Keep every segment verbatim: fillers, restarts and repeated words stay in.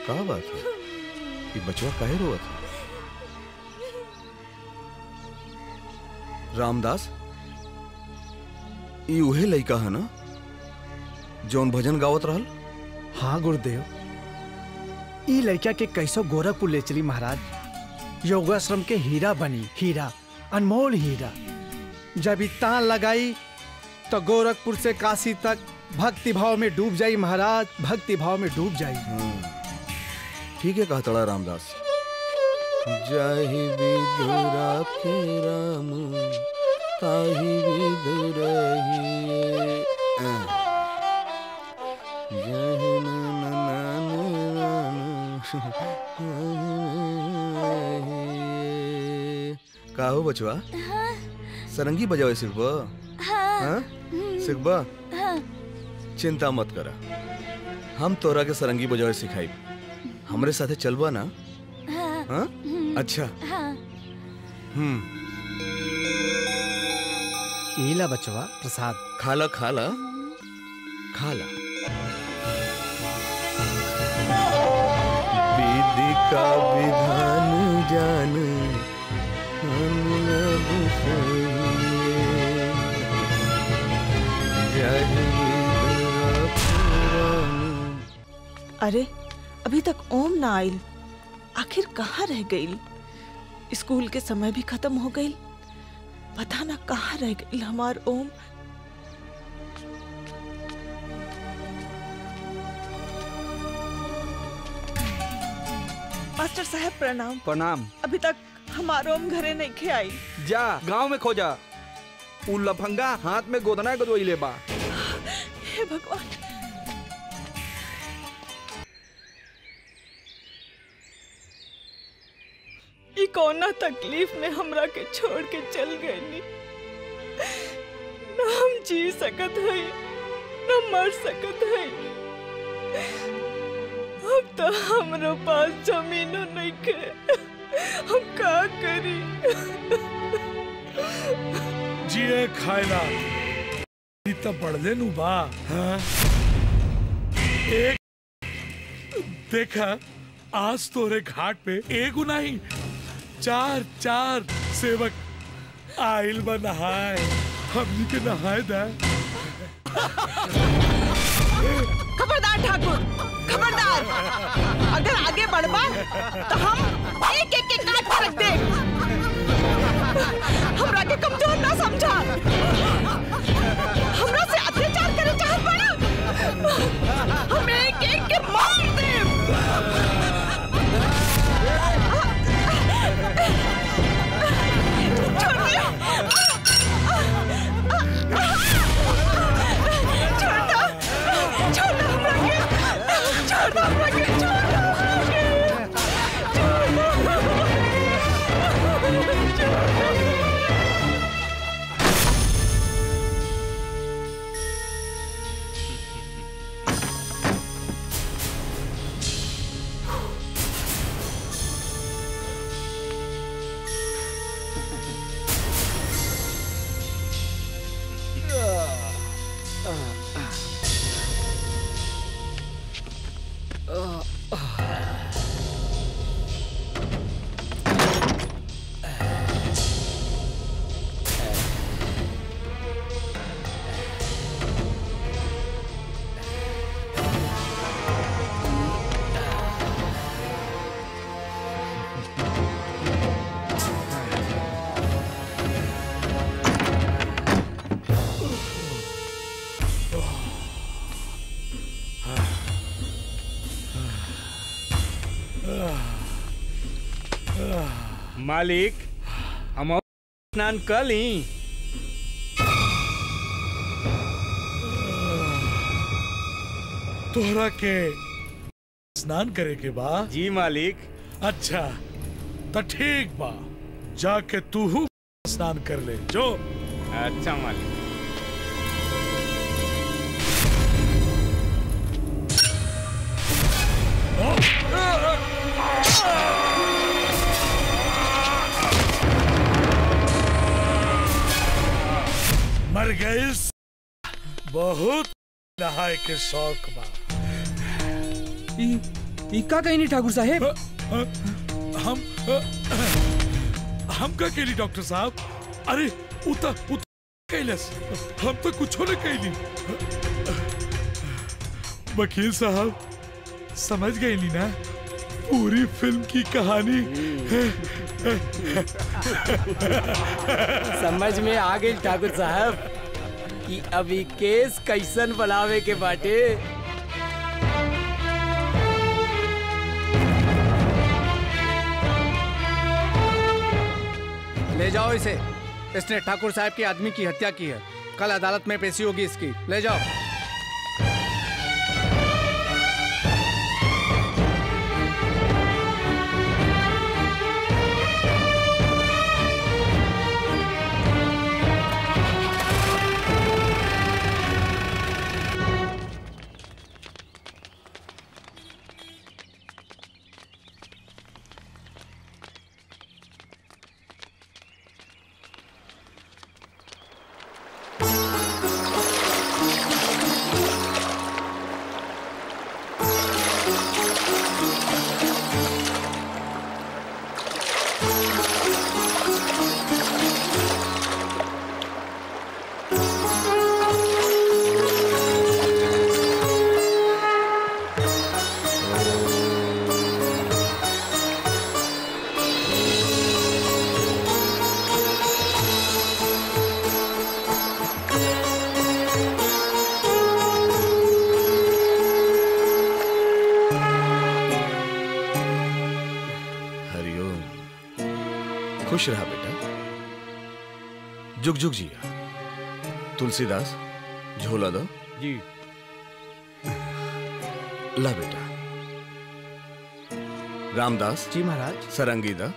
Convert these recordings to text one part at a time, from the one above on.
का बात है कि बचवा काहे रोवत है? रामदास, ई उहे लइका है ना जौन भजन गावत रहल? हाँ गुरुदेव, ई लड़का के कैसो गोरखपुर ले चली महाराज। योगाश्रम के हीरा बनी, हीरा, अनमोल हीरा। जब ई तान लगाई तो गोरखपुर से काशी तक भक्ति भाव में डूब जाई महाराज, भक्ति भाव में डूब जाई। ठीक है कहा तड़ा रामदास। जाहि विदुरा के राम ताहि विदुरहिए, जाहि का हो बचवा? सरंगी बजावे सिखबा? हाँ? सिखबा? चिंता मत करा, हम तोरा के सरंगी बजावे सिखाई। हमरे साथे चलबा ना? हाँ? अच्छा। हम्म। इला बचवा प्रसाद। खाला खाला खाला। विधि का विधान जान अरे अभी तक ओम ना आइल, आखिर कहाँ रह गई? स्कूल के समय भी खत्म हो गई, पता ना कहाँ रह गई हमार ओम। मास्टर साहब प्रणाम। प्रणाम। अभी तक हमार ओम घरे नहीं खे आई। जा गांव में खोजा, उ लफंगा हाथ में गोदना गदोइले बा। हे भगवान। ई कौना तकलीफ में हमरा के छोड़ के चल गई। न हम जी सकत है न मर सकत है। अब तो हमारे पास जमीनो नहीं के, हम का करी? जिए खायला तो बढ़ले नु बा। हाँ? एक देखा आज तोरे घाट पे एक नहीं चार चार सेवक आइल बा नहाए, हमनी के नहाए दा। खबरदार ठाकुर, खबरदार! अगर आगे बढ़बा तो हम एक एक के काट के रख दे। हमरा के कमजोर ना समझा, हमरा से अत्याचार करे चाहत बड़ा। हम एक एक के मार दे। छोड़ दे, छोड़ दो, छोड़ दो हमरा के, छोड़ दो हमरा के, छोड़ दो हमरा के, छोड़ दो, छोड़ दो। मालिक, हम स्नान कर ली। तोहरा के स्नान करे के बा? जी मालिक। अच्छा तो ठीक बा, जाके तू स्नान कर ले जो। अच्छा मालिक। मर गई, बहुत नहाए के शौक बा। ई इक्का कहीं नहीं ठाकुर साहेब। हम हम का कहली डॉक्टर साहब? अरे उता उता कैलस, हम तो कुछ न कहली। वकील साहब समझ गए नी ना पूरी फिल्म की कहानी? समझ में आ गई ठाकुर साहब कि अभी केस कैसन बनावे के बाटे। ले जाओ इसे, इसने ठाकुर साहब के आदमी की हत्या की है। कल अदालत में पेशी होगी इसकी। ले जाओ। खुश रहा बेटा, जुग जुग जिया। तुलसीदास झोला दो। जी। ला बेटा। रामदास जी महाराज। सरंगी दा।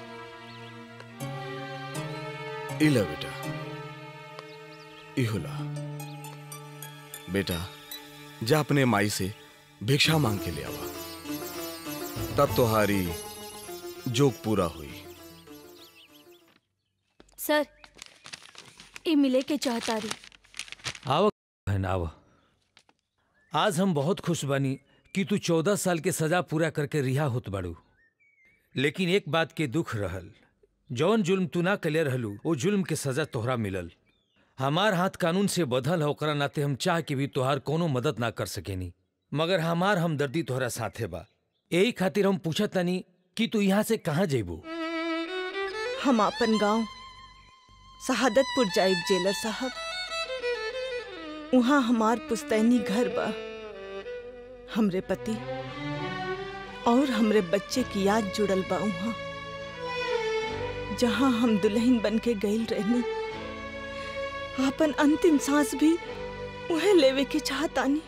इला बेटा, इहुला। बेटा जा अपने माई से भिक्षा मांग के ले आवा, तब तुम्हारी जोग पूरा हुई। सर, ये मिले के चाहतारी। आव बहन आव। आज हम बहुत खुश बानी कि तू चौदह साल के सजा पूरा करके रिहा होत बाड़ू। लेकिन एक बात के दुख रहल, जौन जुल्म तू ना कले रहलू वो जुल्म के सजा तोहरा मिलल। हमार हाथ कानून से बधल है, ओकरा नाते हम चाह के भी तोहार कोनो मदद ना कर सकेनी, मगर हमार हमदर्दी तोहरा साथे बा। यही खातिर हम पूछत तानी कि तू यहाँ से कहाँ जेबू? हम अपन गांव शहादतपुर जाइब जेलर साहब। वहाँ हमार पुस्तैनी घर बा। हमरे पति और हमरे बच्चे की याद जुड़ल बा वहाँ, जहाँ हम दुल्हन बन के गइल रहनी। अपन अंतिम सांस भी उहे लेवे के चाहतानी।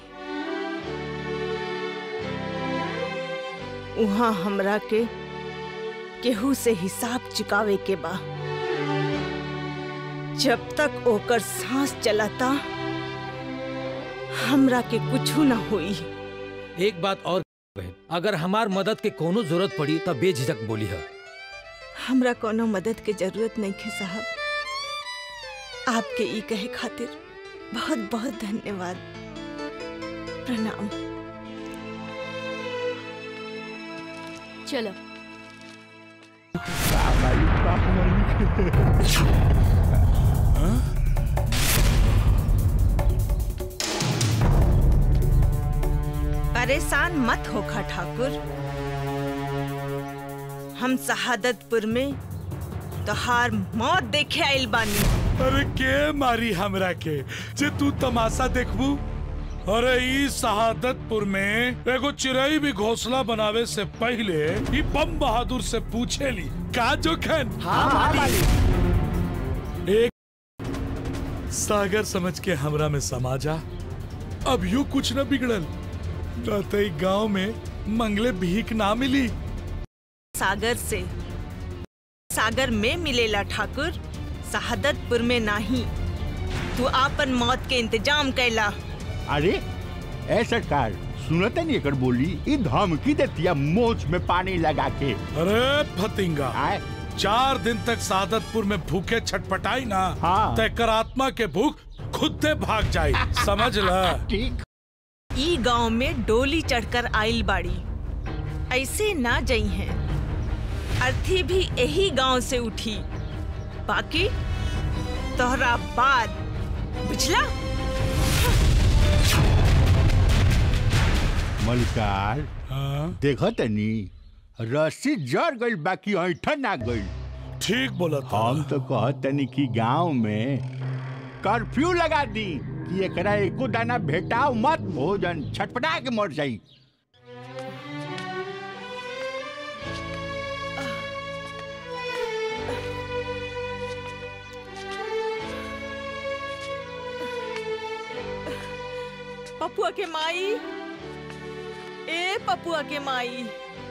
वहाँ हमरा के केहू से हिसाब चुकावे के बा। जब तक ओकर सांस चलाता हमरा के कुछू ना होई। एक बात और बहन, अगर हमार मदद के कोनो जरूरत पड़ी तब बेझिझक बोली है। हमरा कोनो मदद के जरूरत नहीं है साहब। आपके ई कहे खातिर बहुत बहुत धन्यवाद। प्रणाम। चलो। परेशान मत होखा ठाकुर, हम शहादतपुर में तोहार मौत देखे आइल बानी। अरे के मारी हमरा के जे तू तमाशा देखबू? अरे ई शहादतपुर में एगो चिड़ै भी घोंसला बनावे से पहले ई बम बहादुर से पूछेली का जोखन। हाँ एक सागर समझ के हमरा में समा जा। अब यू कुछ न बिगड़ल, न गांव में मंगले भीख ना मिली। सागर से सागर में मिलेला ठाकुर, शहादतपुर में नहीं। तू आपन मौत के इंतजाम कैला। अरे ए सरकार, सुनते नहीं कर बोली ई धमकी देतिया मोच में पानी लगा के। अरे फतिंगा, चार दिन तक शहादतपुर में भूखे छटपटाई ना, हाँ। तेकर आत्मा के भूख खुद से भाग जाई। समझ ला? ठीक। ई गांव में डोली चढ़कर आइल बाड़ी। ऐसे ना जई हैं। अर्थी भी यही गांव से उठी, बाकी तोहरा बाद, बुझला? मलकार देखो तनी रस्सी जड़ गई बाकी ऐठन ना गई। ठीक बोला हम तो कहत तनी कि गांव में कर्फ्यू लगा दी कि एकरा एको दाना भेटाओ मत, भोजन छटपटा के मर जाई। पपुआ के माई, ए पपुआ के माई,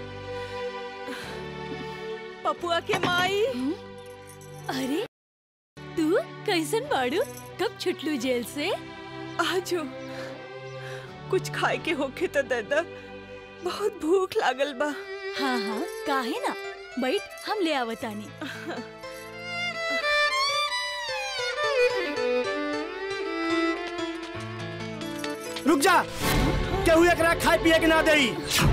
पपुआ के माई। अरे तू कैसन बाड़ू? कब छुटलू जेल से? आजो कुछ खाए के होके तो दादा, बहुत भूख लागल बा। हाँ हाँ काहे ना, बैठ हम ले आवतानी। रुक जा, केहू एकरा खाए पिए के ना देई।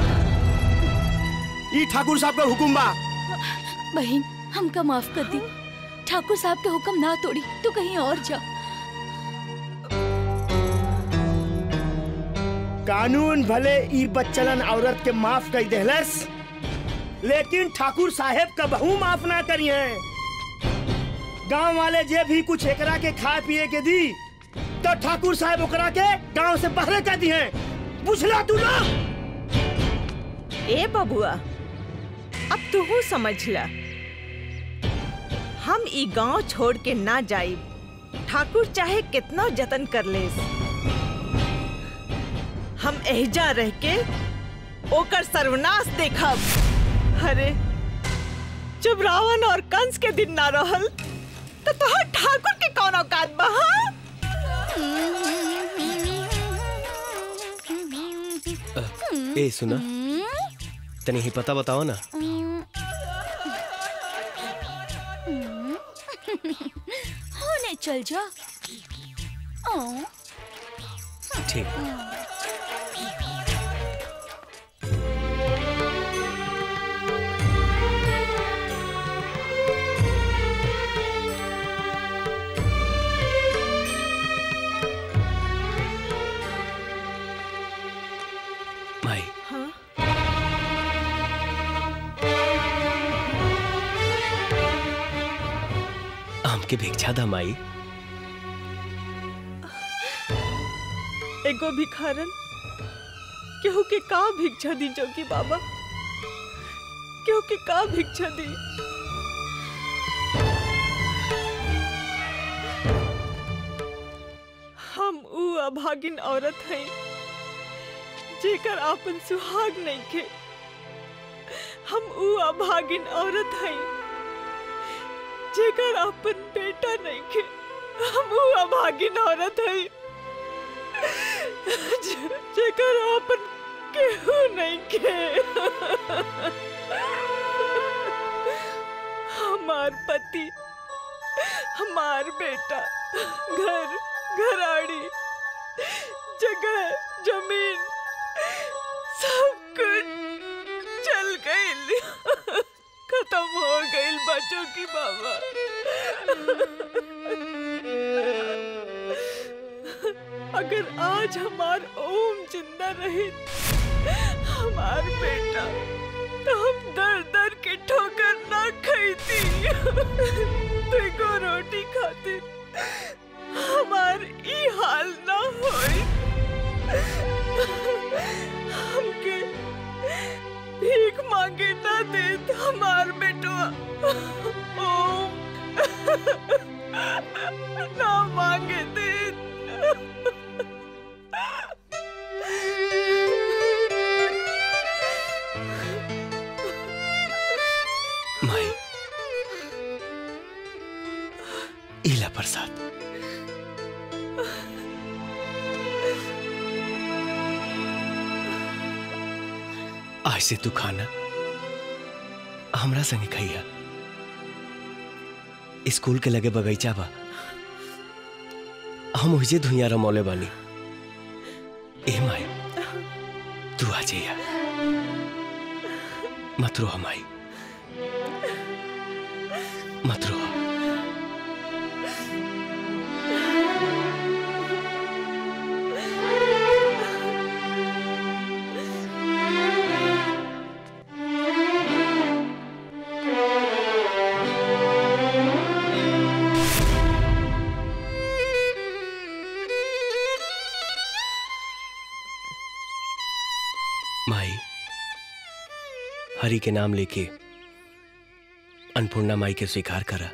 ई ठाकुर साहब का हुकुम बा। बहन हमका माफ कर दी, ठाकुर साहब के हुक्म ना तोड़ी, तू कहीं और जा। कानून भले ई बच्चलन औरत के माफ कर देहलस, लेकिन ठाकुर साहब का बहू माफ ना करी है। गांव वाले जे भी कुछ एकरा के खाए पिए के दी तो ठाकुर साहब ओकरा के गांव से बाहर कर दी है, बुझला तू ना? ए बबुआ, अब तू समझ ला, हम ई गांव छोड़ के ना जाई, ठाकुर चाहे कितना जतन कर ले। हम एहजा रह के ओकर सर्वनाश देखब। अरे जब रावण और कंस के दिन ना रहल तो तोहर ठाकुर के कौन औकात बा? ए सुना, तनी ही पता बताओ ना। होने चल जा। ठीक। माई, हाँ? आम के भिक्षा दा माई। एगो भिखारन केहू के का भिक्षा दी जोगी बाबा, केहू के का भिक्षा दी? हम ऊ अभागिन औरत हैं जेकर आपन सुहाग नहीं के। हम ऊ अभागिन औरत हैं जेकर आपन बेटा नहीं के। हम ऊ अभागिन औरत हैं जेकर आपन केहू नहीं के। हमार पति, हमार बेटा, घर घराड़ी, जगह जमीन सब कुछ चल गई, खत्म हो गई बच्चों की बाबा। अगर आज हमार ओम जिंदा रहे, हमार बेटा, तो हम दर दर के ठोकर ना खाती। देखो रोटी खातिर हमार ई हाल ना होई। हमके भीख मांगे ना देत हमार बेटवा ओम, ना मांगे देत। माई, इला प्रसाद। आज से तू खाना हमरा संगे खइया। स्कूल के लगे बगीचा बा, हम उजे धुइया रमौले बानी। ए माई, तू आ जाइया। मत रो हमारी, मत रो। माई, हरि के नाम लेके अन्नपूर्णा माई के स्वीकार करा।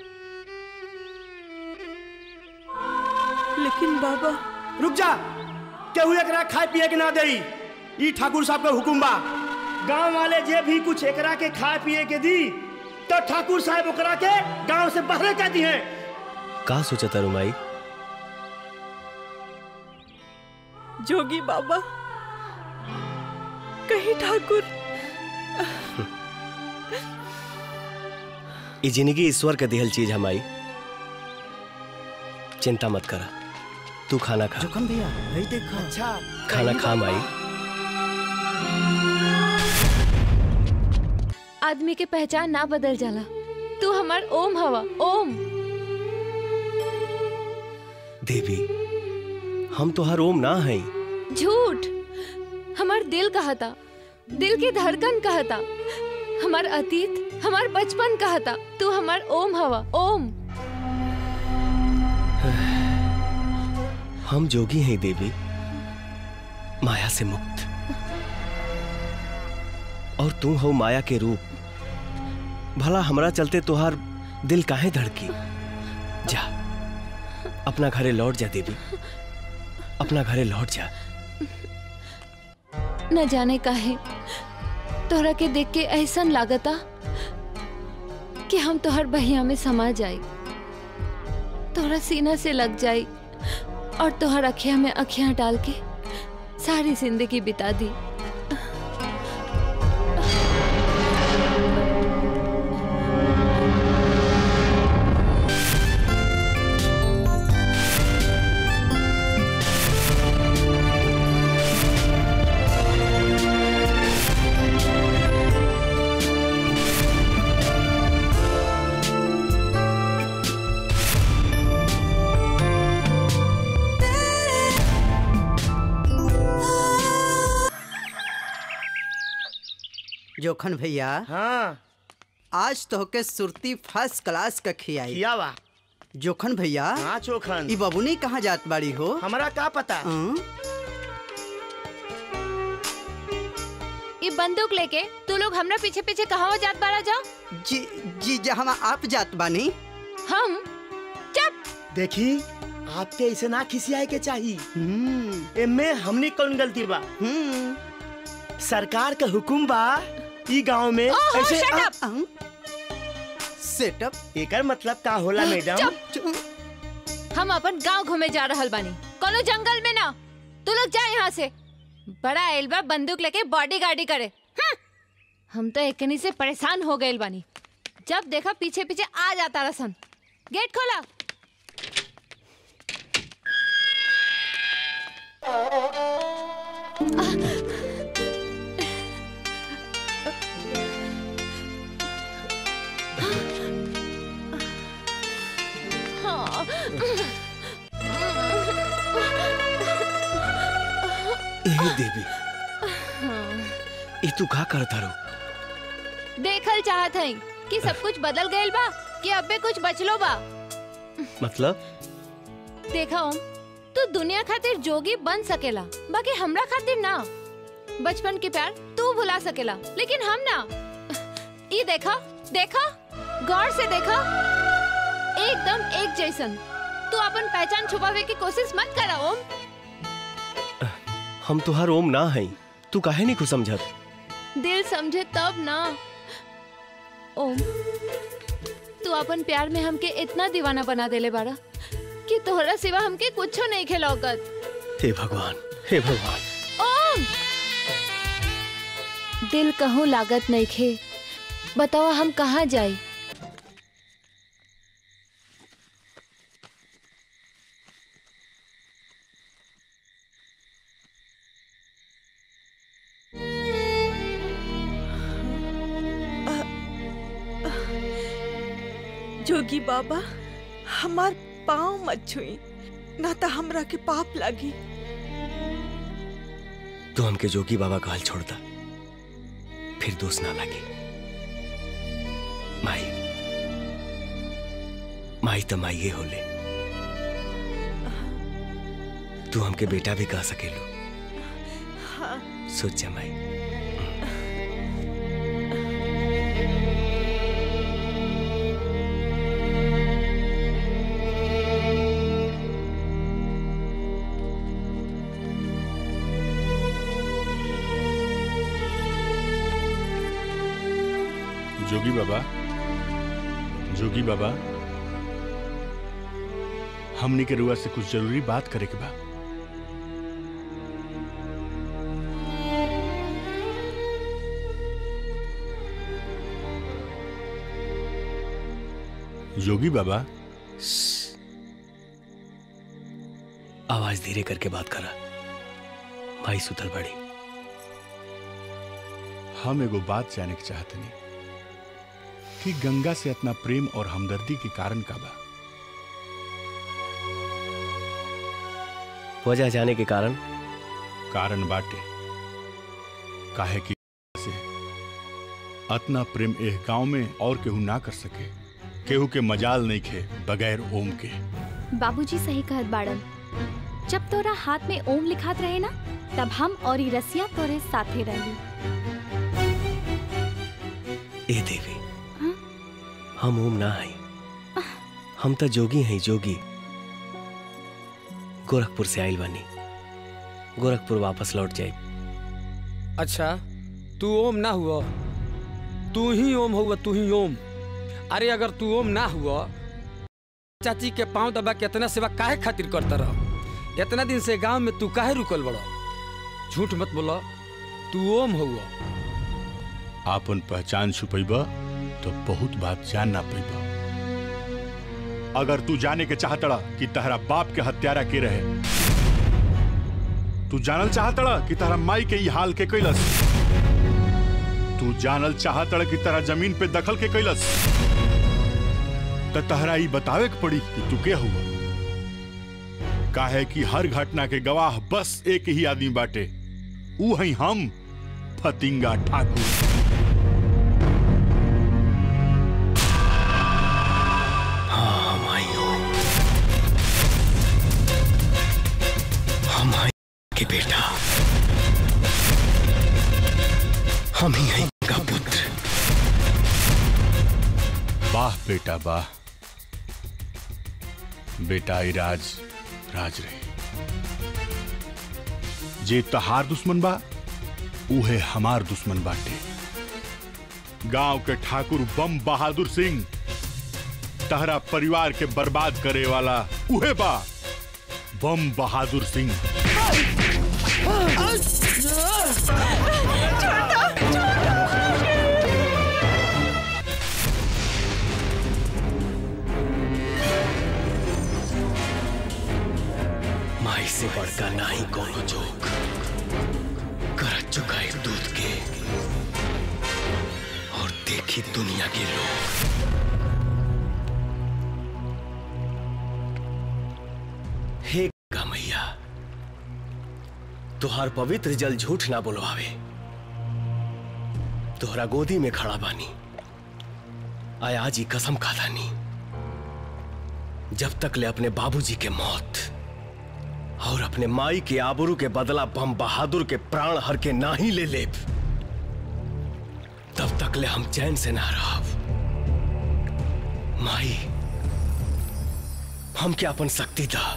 लेकिन बाबा। रुक जा, केहू एकरा खाए पिए के ना देई। ई ठाकुर साहब का हुकुम बा। गांव वाले जे भी कुछ एकरा के खाए पिए के दी तो ठाकुर साहब ओकरा के गांव से बाहर कर दी है। का सोचा तारू माई? जोगी बाबा, कहीं ठाकुर। ये जिंदगी ईश्वर का दिहल चीज हमारी, चिंता मत करा। तू खाना खा। जोखन भैया, वही देखो। अच्छा, खाना खा माई। आदमी के पहचान ना बदल जाला। तू हमार ओम हवा, ओम। देवी, हम तो हर ओम ना हैं। झूठ। हमार दिल कहता, दिल की धड़कन कहता, हमार अतीत, हमार बचपन कहता। तू हमार ओम हवा, ओम। हम जोगी हैं देवी, माया से मुक्त। और तू हो माया के रूप। भला हमरा चलते तुहार दिल काहे धड़की? जा, अपना घरे लौट जा देवी, अपना घरे लौट जा। न जाने काहे तोहरा के देख के ऐसन लागता कि हम तोहर बहिया में समा जाई, तोहरा सीना से लग जाई और तोहर अखिया में अखियां डाल के सारी जिंदगी बिता दी। जोखन भैया। हाँ, आज तो के सुरती फर्स्ट क्लास का खियाई। खियावा। जोखन भैया। हाँ चोखन। ई बबुनी कहाँ जात बाड़ी हो? हमारा का पता। ये बंदूक लेके तू लोग हमरा पीछे पीछे कहाँ जात बाड़ा जा? जी जी जहाँ आप जात बानी। हम? चुप। देखी, आपके ऐसे ना खिसियाए के चाहिए। एमे हमनी कौन गलती बा? सरकार का हुकुम बा ई गांव में ऐसे सेटअप। एकर मतलब का होला मैडम? हम अपन गांव घूमे जा रहल बानी, कोनो जंगल में ना। तू लोग जा यहाँ से। बड़ा एल्बा बंदूक लेके बॉडी गार्डी करे। हम तो एकनी से परेशान हो गए बानी। जब देखा पीछे पीछे आ जाता रसन। गेट खोला। ए देवी, ये तू का करता रो? देखल चाहत हई कि सब कुछ बदल गयल बा कि अबे कुछ बचलो बा। मतलब? देखा ओम, तू दुनिया खातिर जोगी बन सकेला, बाकी हमरा खातिर ना। बचपन के प्यार तू भुला सकेला, लेकिन हम ना। ये देखा, देखा, गौर से देखा, एकदम एक जैसन। तू अपन पहचान छुपावे की कोशिश मत करा ओम। हम तुहार ओम ना हैं। तू काहे नहीं कुछ समझत? दिल समझे तब ना ओम। तू अपन प्यार में हमके इतना दीवाना बना देले बाड़ा कि तोहरा सिवा हमके कुछो नहीं खिलौकत। हे भगवान, हे भगवान। ओम, दिल कहूँ लागत नहीं खे। बताओ हम कहाँ जाए? जोगी बाबा हमार पाँव मत छुई, ना तो हमरा के पाप लगी। तो हमके जोगी बाबा का हाल छोड़ता, फिर दोष ना लगे। माई माई तो माई होले, तू हमके बेटा भी कह सकेलो। हाँ। सोच जा माई। जोगी बाबा, जोगी बाबा, हमनी के रुआ से कुछ जरूरी बात करे के बा। जोगी बाबा, आवाज धीरे करके बात करा, भाई सुतल बड़ी। हम एगो बात जाने के चाहते नहीं कि गंगा से अपना प्रेम और हमदर्दी के कारण का बा। वजह जाने के कारण कारण बाटे काहे कि से अतना प्रेम एह गांव में और केहू ना कर सके। केहू के मजाल नहीं खे बगैर ओम के। बाबूजी सही कहत बाड़न, जब तोरा हाथ में ओम लिखात रहे ना, तब हम और ई रसिया तोरे साथे रही। ए देवी, हम ओम ना हई, हम तो जोगी हैं। जोगी गोरखपुर से आइल बानी, गोरखपुर वापस लौट जाए। अच्छा, तू ओम ना हुआ, तू ही ओम हुआ, तू ही ओम। अरे अगर तू ओम ना हुआ, चाची के पांव दबा के इतना सेवा काहे खातिर करता रह? इतना दिन से गांव में तू काहे रुकल बड़ा? झूठ मत बोला, तू ओम हुआ। आपन पहचान छुपैबा तो बहुत बात जान ना पैबा। अगर तू जाने के चाहतड़ा कि तहरा बाप के हत्यारा के रहे, तू जानल चाहतड़ा कि तहरा माई के ई हाल के कैलस, तू जानल चाहतड़ा कि तहरा जमीन पे दखल के कैलस, तो तहरा ई बतावे के पड़ी कि तू के हुआ। काहे कि हर घटना के गवाह बस एक ही आदमी बाटे, ऊ हई हम, फतिंगा ठाकुर। के बेटा, हम ही हैं का पुत्र। वाह बेटा वाह, बेटा ई राज राज रहे। जे तहार दुश्मन बा, उहे हमार दुश्मन बाटे। गांव के ठाकुर बम बहादुर सिंह तहरा परिवार के बर्बाद करे वाला उहे बा, बम बहादुर सिंह। माई से बढ़कर ना ही कोनो जोक कर चुकाए दूध के, और देखी दुनिया के लोग। हे मैया, तुहार पवित्र जल झूठ ना बोलवावे। तोहरा गोदी में खड़ा बानी, आया जी कसम खादानी, जब तक ले अपने बाबूजी के मौत और अपने माई के आबरू के बदला बम बहादुर के प्राण हर के ना ही ले ले, तब तक ले हम चैन से ना रहब। माई, हम क्या अपन शक्ति दा,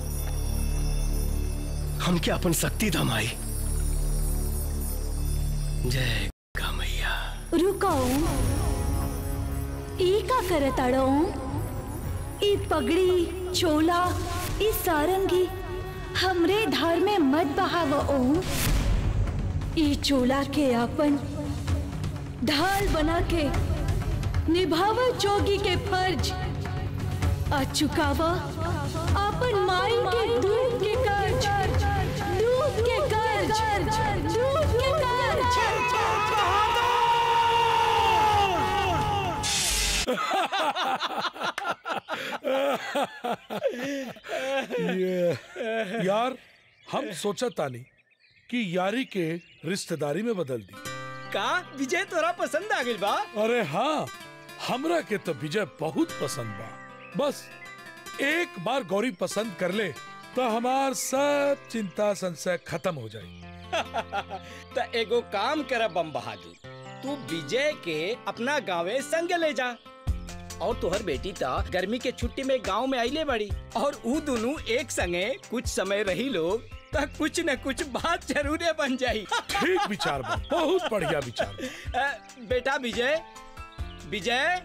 हम क्या अपन शक्ति दा माई। जय मैया। रुको, ई का करताड़ो? ई पगड़ी, चोला, ई सारंगी हमरे धार में मत बहाव ओम। ई चोला के अपन ढाल बना के निभाव जोगी के फर्ज, आ चुकावा अपन माई के दूध के कर्ज, दूध के कर्ज, दूध के कर्ज। ये यार हम सोचा तानी कि यारी के रिश्तेदारी में बदल दी। का विजय तोरा पसंद आ गई बा? अरे हाँ, हमरा के तो विजय बहुत पसंद बा। बस एक बार गौरी पसंद कर ले तो हमार सब चिंता संशय खत्म हो जाए। तो एगो काम कर बम बहादुर, तू विजय के अपना गाँवे संग ले जा। और तुहर बेटी ता गर्मी के छुट्टी में गांव में आइले बड़ी, और ऊ दोनों एक संगे कुछ समय रही लोग तो कुछ न कुछ बात जरूर बन जाई। ठीक विचार बा, बहुत बढ़िया विचार। बेटा विजय, विजय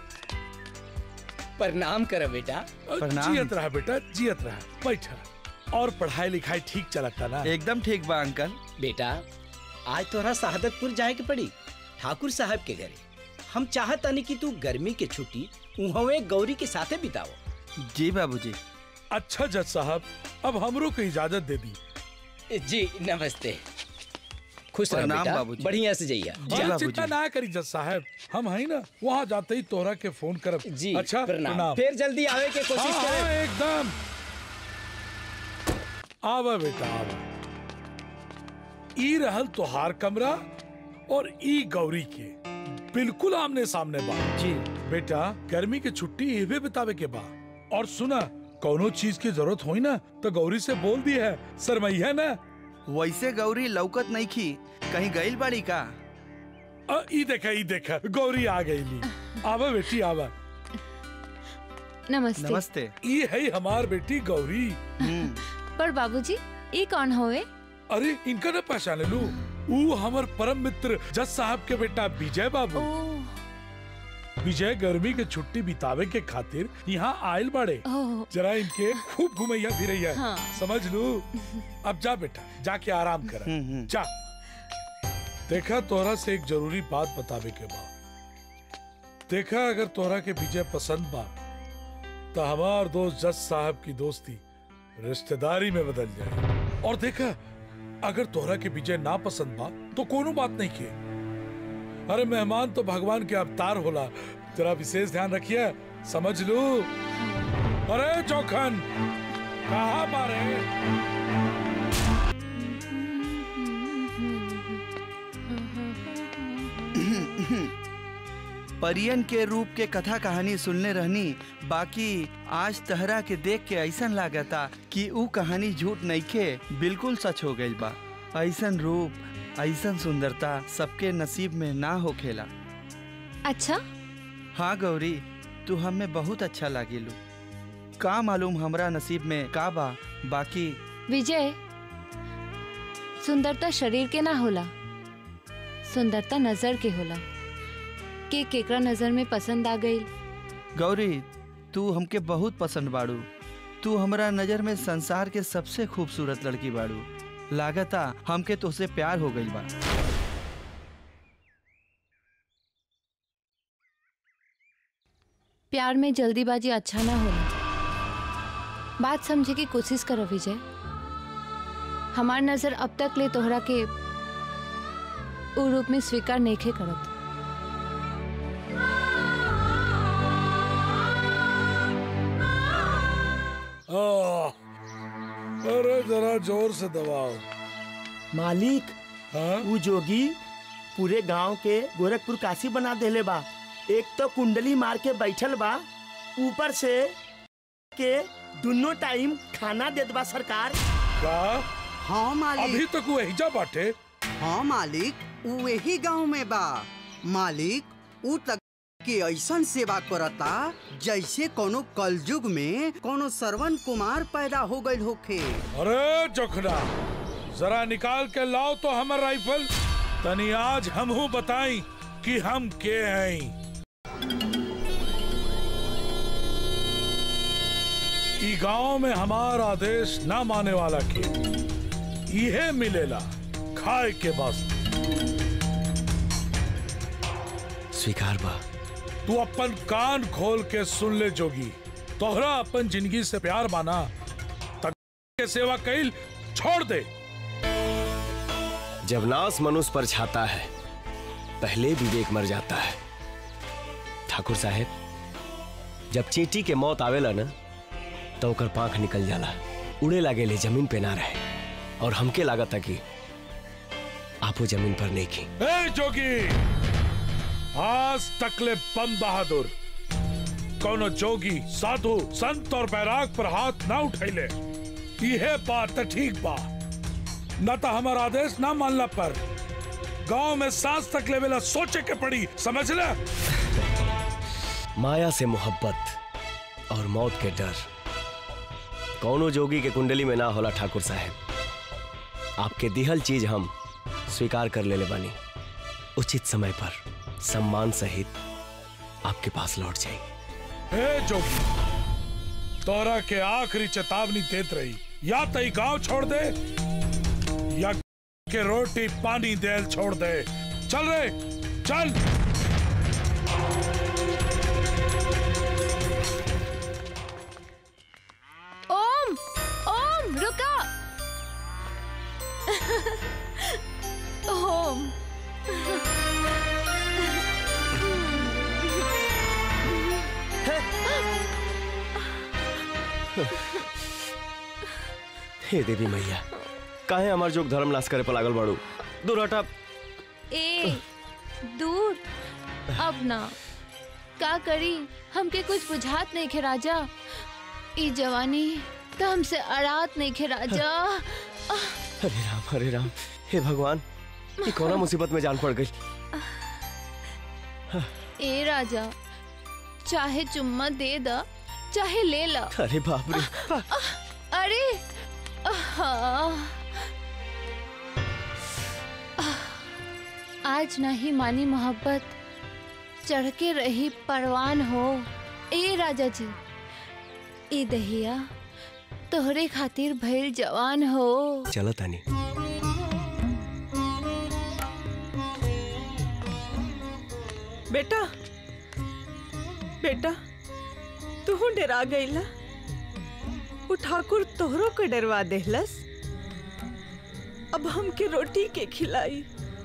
प्रणाम कर बेटा। जियत रहा बेटा, जियत रहा। बैठा। और पढ़ाई लिखाई ठीक चलता ना? एकदम ठीक बा अंकल। बेटा आज तोरा शहादतपुर जाए के पड़ी ठाकुर साहब के घरे। हम चाहतानी कि तू गर्मी के छुट्टी उहवे गौरी के साथे बिताओ। जी बाबूजी। अच्छा जज साहब, अब हमरो को इजाजत दे दी। जी नमस्ते। खुश रह बेटा, बढ़िया से जाइए। चिंता ना करी जज साहब, हम है ना, वहाँ जाते ही तोहरा के फोन करब। जी अच्छा प्रणाम। फिर जल्दी आवे के कोशिश हाँ, करें। हाँ, एकदम। आवा बेटा आवा। ई रहल तोहार कमरा और ई गौरी के बिल्कुल आमने सामने बा। जी बेटा, गर्मी की छुट्टी एवे बितावे के बा। और सुना, कोनो चीज की जरूरत होई ना तो गौरी से बोल दी है, शर्मैया ना। वैसे गौरी लौकत नहीं खी, कहीं गईल बाड़ी का? आ, ई देखा ई देखा गौरी आ गई ली। आवा बेटी आवा। नमस्ते। नमस्ते। ई है हमार बेटी गौरी। पर बाबूजी ये कौन होवे? अरे इनका न पहचाने लू, वो हमार परम मित्र जज साहब के बेटा विजय बाबू। विजय गर्मी के छुट्टी बितावे के खातिर यहाँ आयल बाड़े। जरा इनके खूब घुमैया फिरैया। हाँ। समझ लू। अब जा बेटा, जाके आराम कर। जा। देखा, तोहरा से एक जरूरी बात बतावे के बा। देखा, अगर तोहरा के विजय पसंद बा तो हमार दोस्त जज साहब की दोस्ती रिश्तेदारी में बदल जाए। और देखा, अगर तोहरा के विजय ना पसंद बा तो कोनो बात नहीं के। अरे मेहमान तो भगवान के अवतार होला, जरा विशेष ध्यान रखिए। समझ लो। अरे चौखन, कहाँ मारे? परियन के रूप के कथा कहानी सुनने रहनी, बाकी आज तहरा के देख के ऐसा लागता कि ऊ कहानी झूठ नहीं के, बिल्कुल सच हो गई बा। ऐसन रूप, ऐसन सुंदरता सबके नसीब में ना हो खेला। अच्छा? हाँ गौरी, तू हमें बहुत अच्छा लागिलू। का मालूम हमरा नसीब में का बा, बाकी विजय, सुंदरता शरीर के ना होला, सुंदरता नजर के होला। के केकरा नजर में पसंद आ गई? गौरी, तू हमके बहुत पसंद बाड़ू। तू हमरा नजर में संसार के सबसे खूबसूरत लड़की बाड़ू। लागता हमके तुझसे प्यार हो गई बा। प्यार में जल्दीबाजी अच्छा ना होला। बात समझे की कोशिश करो विजय। हमार नजर अब तक ले तोहरा के उ रूप में स्वीकार नहीं करत। अरे जरा जोर से दबाओ। मालिक, हाँ? वो जोगी पूरे गांव के गोरखपुर काशी बना देले बा। एक तो कुंडली मार के बैठल बा, ऊपर से के दोनों टाइम खाना देत बा सरकार। का? हाँ मालिक। अभी तक वो एहिजा बाटे? हाँ मालिक, वो यही गांव में बा। मालिक ऊ तक के ऐसन सेवा करता जैसे कोनो कलयुग में कोनो श्रवण कुमार पैदा हो गई होखे। अरे जोखना, जरा निकाल के लाओ तो हमर राइफल, तनी आज हमहू बताई कि हम के हैं। ई गांव में हमार आदेश ना माने वाला के इहे मिलेला खाए के वास्ते। स्वीकार बा। तू अपन कान खोल के सुन ले जोगी, तोहरा अपन जिंदगी से प्यार माना तक के सेवा कैल छोड़ दे। जब नास मनुष्य पर छाता है, पहले विवेक मर जाता है। ठाकुर साहब, जब चींटी के मौत आवेला ना तो ओकर पांख निकल जाला, उड़े लागे ले, जमीन पे ना रहे। और हमके लागत था कि आपो जमीन पर नहीं की। ए जोगी, आज तकले बम बहादुर कोनो जोगी, साधु, संत और बैराग पर हाथ ना उठैले। यह बात ठीक बा, न तो हमारा आदेश ना मानला पर गांव में सांस तक लेवेला सोचे के पड़ी, समझ ले। माया से मोहब्बत और मौत के डर कौनो जोगी के कुंडली में ना होला ठाकुर साहब। आपके दिहल चीज हम स्वीकार कर लेले बानी। उचित समय पर सम्मान सहित आपके पास लौट जाए। ए जोगी, तोरा के आखिरी चेतावनी देत रही, या तई गांव छोड़ दे या के रोटी पानी देल छोड़ दे। चल रे चल। ओम ओम रुका। ओम हे देवी मैया, काहे हमार जोग धर्म नाश करे पर लागल बाड़ू? दूर हटा। ए दूर अब ना का करी, हमके कुछ बुझात नहीं खे राजा। ई जवानी तो हमसे अड़ात नहीं खे राजा। हरे राम हरे राम, हे भगवान, ये कौन मुसीबत में जान पड़ गई। ए राजा, चाहे चुम्मा दे दा चाहे ले ला। अरे बाप रे। अरे आहा। आज नहीं मानी मोहब्बत, चढ़ के रही परवान हो। ए राजा जी, ए दहिया तोहरे खातिर भइल जवान हो। चलो तानी। बेटा बेटा तू डरा गईला? वो ठाकुर तोहरो के डरवा देहलस। अब हमके रोटी के खिलाई।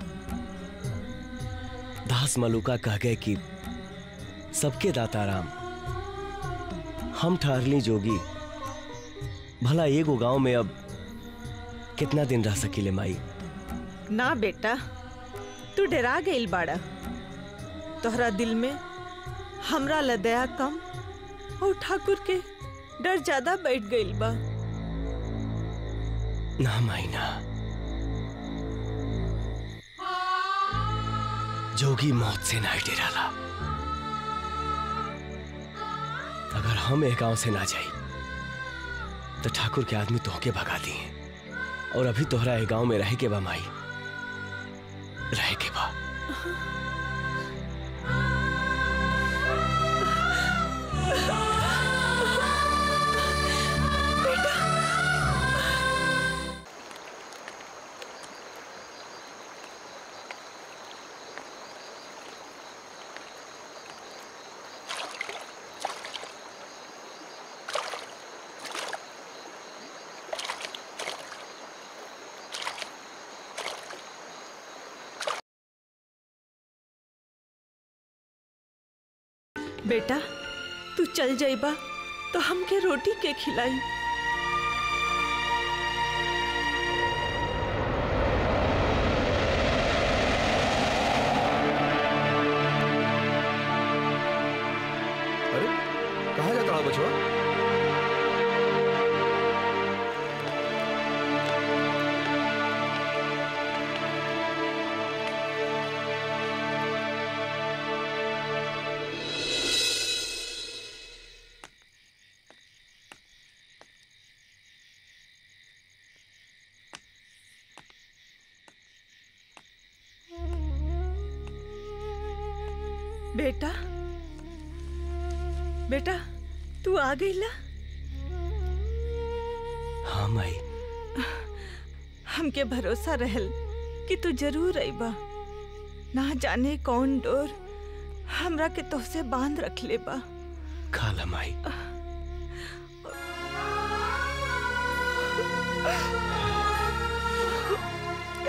दास मलुका कह गए कि सबके दाता राम। हम ठहरली जोगी, भला एगो गांव में अब कितना दिन रह सकीले माई? ना बेटा, तू डरा गईल बाड़ा। तोहरा दिल में हमरा ला दया कम और ठाकुर के डर ज्यादा बैठ गईल बा। ना माई ना, जोगी मौत से ना डराला। अगर हम एक गांव से ना जाई तो ठाकुर के आदमी तोहके भगा दिए। और अभी तोहरा एक गांव में रहे के बा माई, रहे के बा। बेटा तू चल जाइबा तो हमके रोटी के खिलाई। अरे कहाँ जाता है बचवा? बेटा बेटा तू आ गईला? हाँ माई। हमके भरोसा रहल कि तू जरूर आईबा। ना जाने कौन डोर हमरा के तोहसे बांध रख ले बा। खाला माई।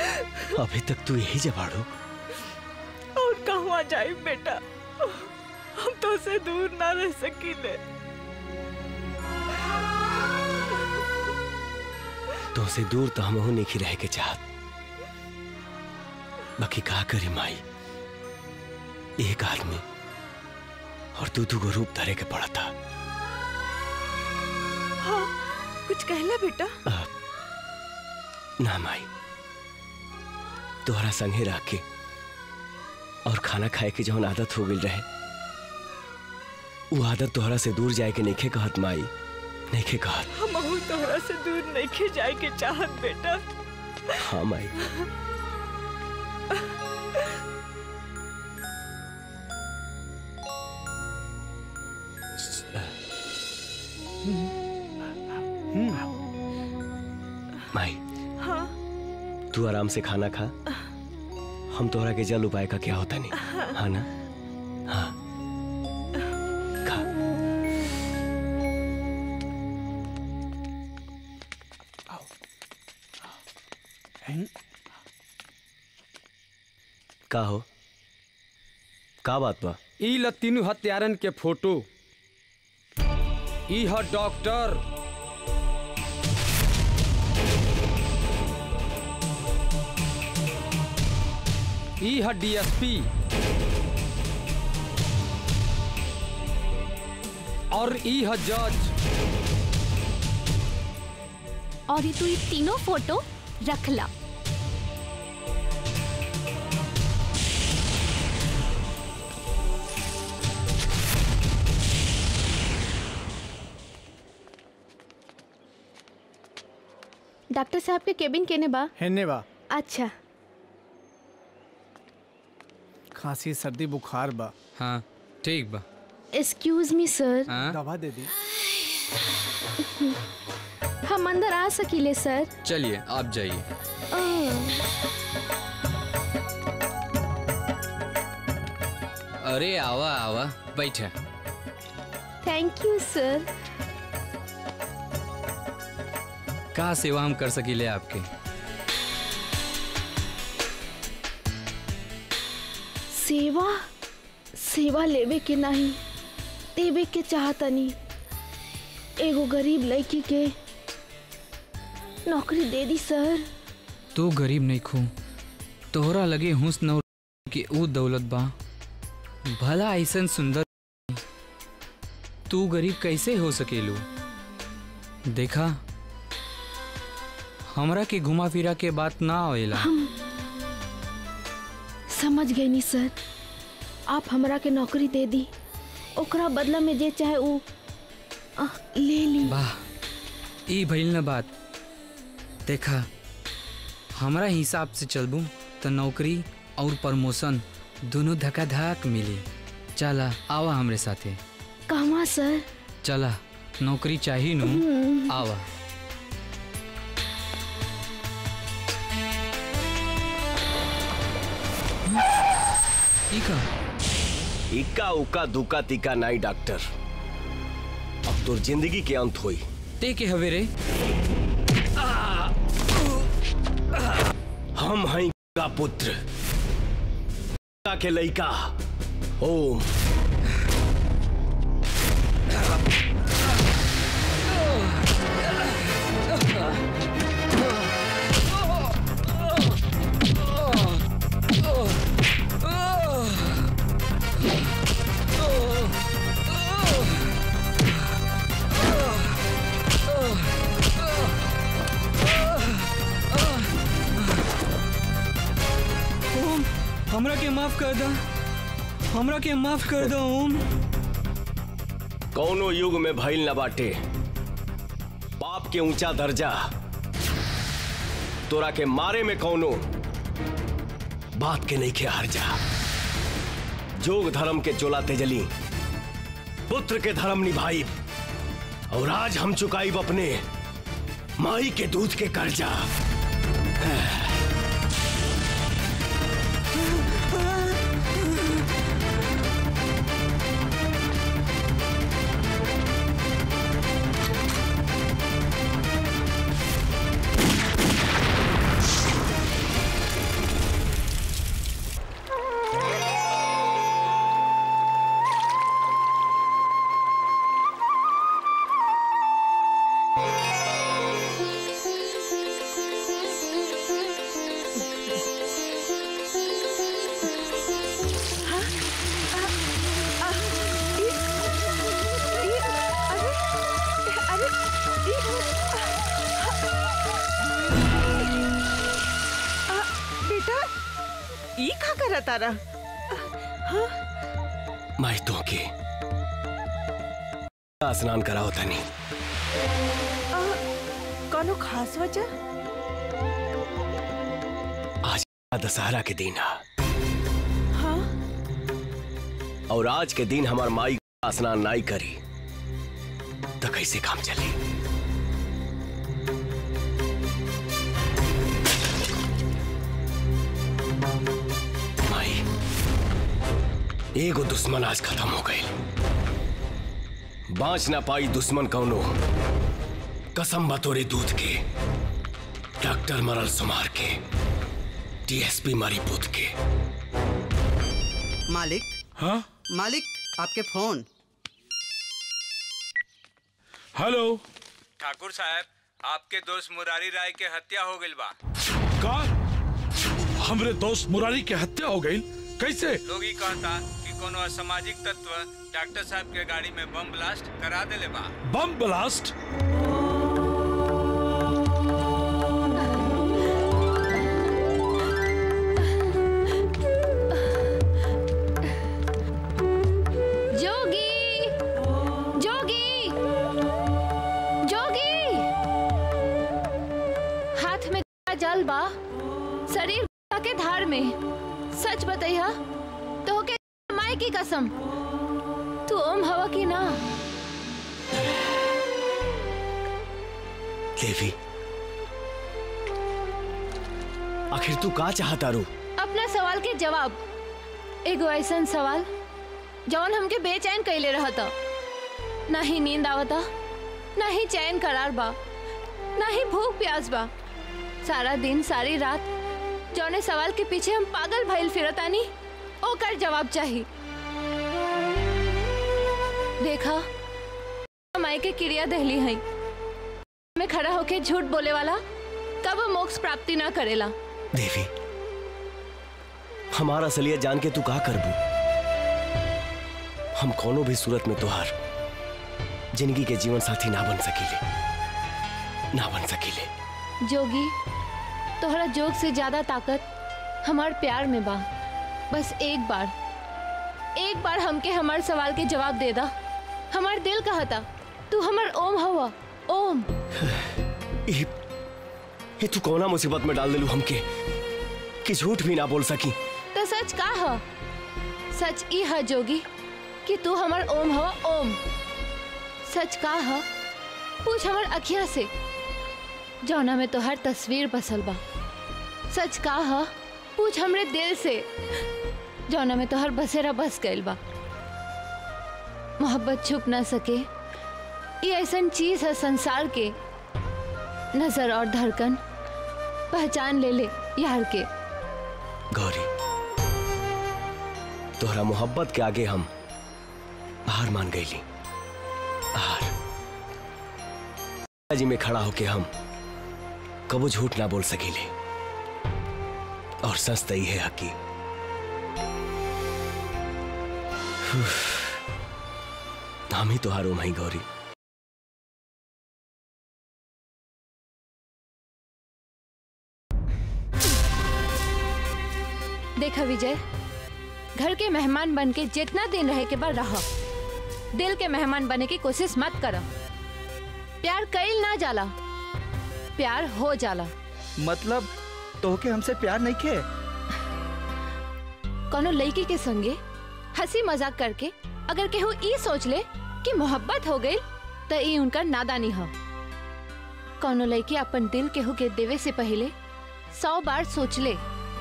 अभी तक तू यही जबाड़ो? और कहाँ जाए बेटा? हम तो से दूर ना रह सकीले। तो से दूर तो हम नहीं रह के चाहत, बाकी का करी माई, एक आदमी और दू दू को रूप धरे के पड़ा था। हाँ, कुछ कहला बेटा? आ, ना माई, तोहरा संगे रह के और खाना खाए के जौन आदत हो गई रहे, वो आदत तोहरा से दूर जाए के नहीं कहत माई, नहीं कहत। हम तोहरा से दूर नहीं जाए के चाहत बेटा। हाँ माई। माई, हाँ? तू आराम से खाना खा, हम तोहरा के जल उपाय का क्या होता नहीं, हाँ ना? हाँ खा। का हो, का बात बा? ई ल तीनों हत्यारन के फोटो। ई ह डॉक्टर, ई है डीएसपी और ई है जज। और ये तू ये तीनों फोटो रख ला। डॉक्टर साहब के केबिन केने बा? हेने बा। अच्छा। खांसी सर्दी बुखार बा। हाँ ठीक बा। Excuse me sir. दवा दे दी। हम अंदर आ सकीले सर? चलिए आप जाइए। अरे आवा आवा बैठे। Thank you sir. का सेवा हम कर सकीले आपके? सेवा सेवा लेवे के नहीं देवे के चाहतनी। एगो गरीब लड़की के नौकरी दे दी सर। तू गरीब नहीं खू, तोहरा लगे हुस्न और के ऊ दौलत बा, भला ऐसन सुंदर तू गरीब कैसे हो सकेलू? देखा हमरा के घुमा फिरा के बात ना आवेला। हम समझ गए नी सर, आप हमरा के नौकरी दे दी, ओकरा बदला में जे चाहे ऊ ले ली। वाह, ई भइल न बात। देखा हमरा हिसाब से चलबू तो नौकरी और प्रमोशन दोनों धक्का धक मिली। चला आवा हमरे साथे। कहवा सर? चला, नौकरी चाहिए नू, आवा। इका इका उका दुका तिका नाई डॉक्टर, अब तो जिंदगी के अंत हुई। ते के हवे रे? हम हैं का पुत्र, का के लइका ओम। हमरा के माफ कर दो, हमरा के माफ कर दो ओम। कौनो युग में भइल न बाटे पाप के ऊंचा दर्जा, तोरा के मारे में कौनो बात के नहीं के हार जा। जोग धर्म के चोला तेजली, पुत्र के धर्म निभाई, और आज हम चुकाई अपने माई के दूध के कर्जा। बेटा ई का करा तारा? हाँ? माई तो के स्नान कराओ तनी। कौनो खास वजह? आज दशहरा के दिन है। हाँ? और आज के दिन हमार माई स्नान नहीं करी तो कैसे काम चले? माई एगो दुश्मन आज खत्म हो गए। बाँच ना पाई दुश्मन कौनो, कसम बतोरे दूध के। डॉक्टर मरल सुमार के, डीएसपी मारी पूत के। मालिक। हाँ? मालिक आपके फोन। हेलो ठाकुर साहब, आपके दोस्त मुरारी राय के हत्या हो गई बा। का? हमरे दोस्त मुरारी के हत्या हो गई? कैसे? लोग ही कहता कि कोनो असामाजिक तत्व डॉक्टर साहब के गाड़ी में बम ब्लास्ट करा देले बा। Bomb blast? जोगी, जोगी, जोगी। हाथ में जल बा, शरीर के धार में। सच बताइया तो के माई की कसम, तू ओम हवा की ना? देवी, आखिर तू का चाहता रू? अपना सवाल के जवाब। एगो ऐसा सवाल जौन हमके बेचैन कैले रहता। ना ही नींद आवता, ना ही चैन करार बा, ना ही भूख प्यास बा। सारा दिन सारी रात जौने सवाल के पीछे हम पागल भइल फिरतानी, ओकर जवाब चाहिए। देखा, माई के क्रिया दहली है में खड़ा होके झूठ बोले वाला कब मोक्ष प्राप्ति ना करेला। देवी, हमारा असलियत जान के तू का करबू? हम कोनो भी सूरत में तुहार जिंदगी के जीवन साथी ना बन सकीले, ना बन सकीले। जोगी, तोहरा जोग से ज्यादा ताकत हमार प्यार में बा। बस एक बार, एक बार हमके हमार सवाल के जवाब दे दा। हमार दिल कहता तू हमार ओम हवा। ओम। ये, ये तू कौना मुसीबत में डाल दिलू हमके कि झूठ भी ना बोल सकी? तो सच का है? सच ई है जोगी कि तू हमार ओम हवा। ओम। सच का है? पूछ हमार अखिया से जौना में तो हर तस्वीर बसल बा। सच का है? पूछ हमरे दिल से जौना में तो हर बसेरा बस गइल बा। मोहब्बत छुप ना सके, ये ऐसा चीज है संसार के। नजर और धड़कन पहचान ले ले यार के। गौरी, तोहरा मोहब्बत के आगे हम हार मान गईली। हार जी में खड़ा होके हम कबो झूठ ना बोल सकीले। और सच तो है हकी। हम ही तो हारो मई गौरी। देखा विजय, घर के मेहमान बन के जितना दिन रहे के बाद रहो। दिल के मेहमान बने की कोशिश मत करो। प्यार कईल ना जाला, प्यार हो जाला। मतलब तोहके हमसे प्यार नहीं खे? कोनो लड़की के संगे हंसी मजाक करके अगर केहू ई सोच ले कि मोहब्बत हो गई तो ई उनका नादानी हो। कोनो लड़की अपन दिल केहू के देवे से पहले सौ बार सोच ले।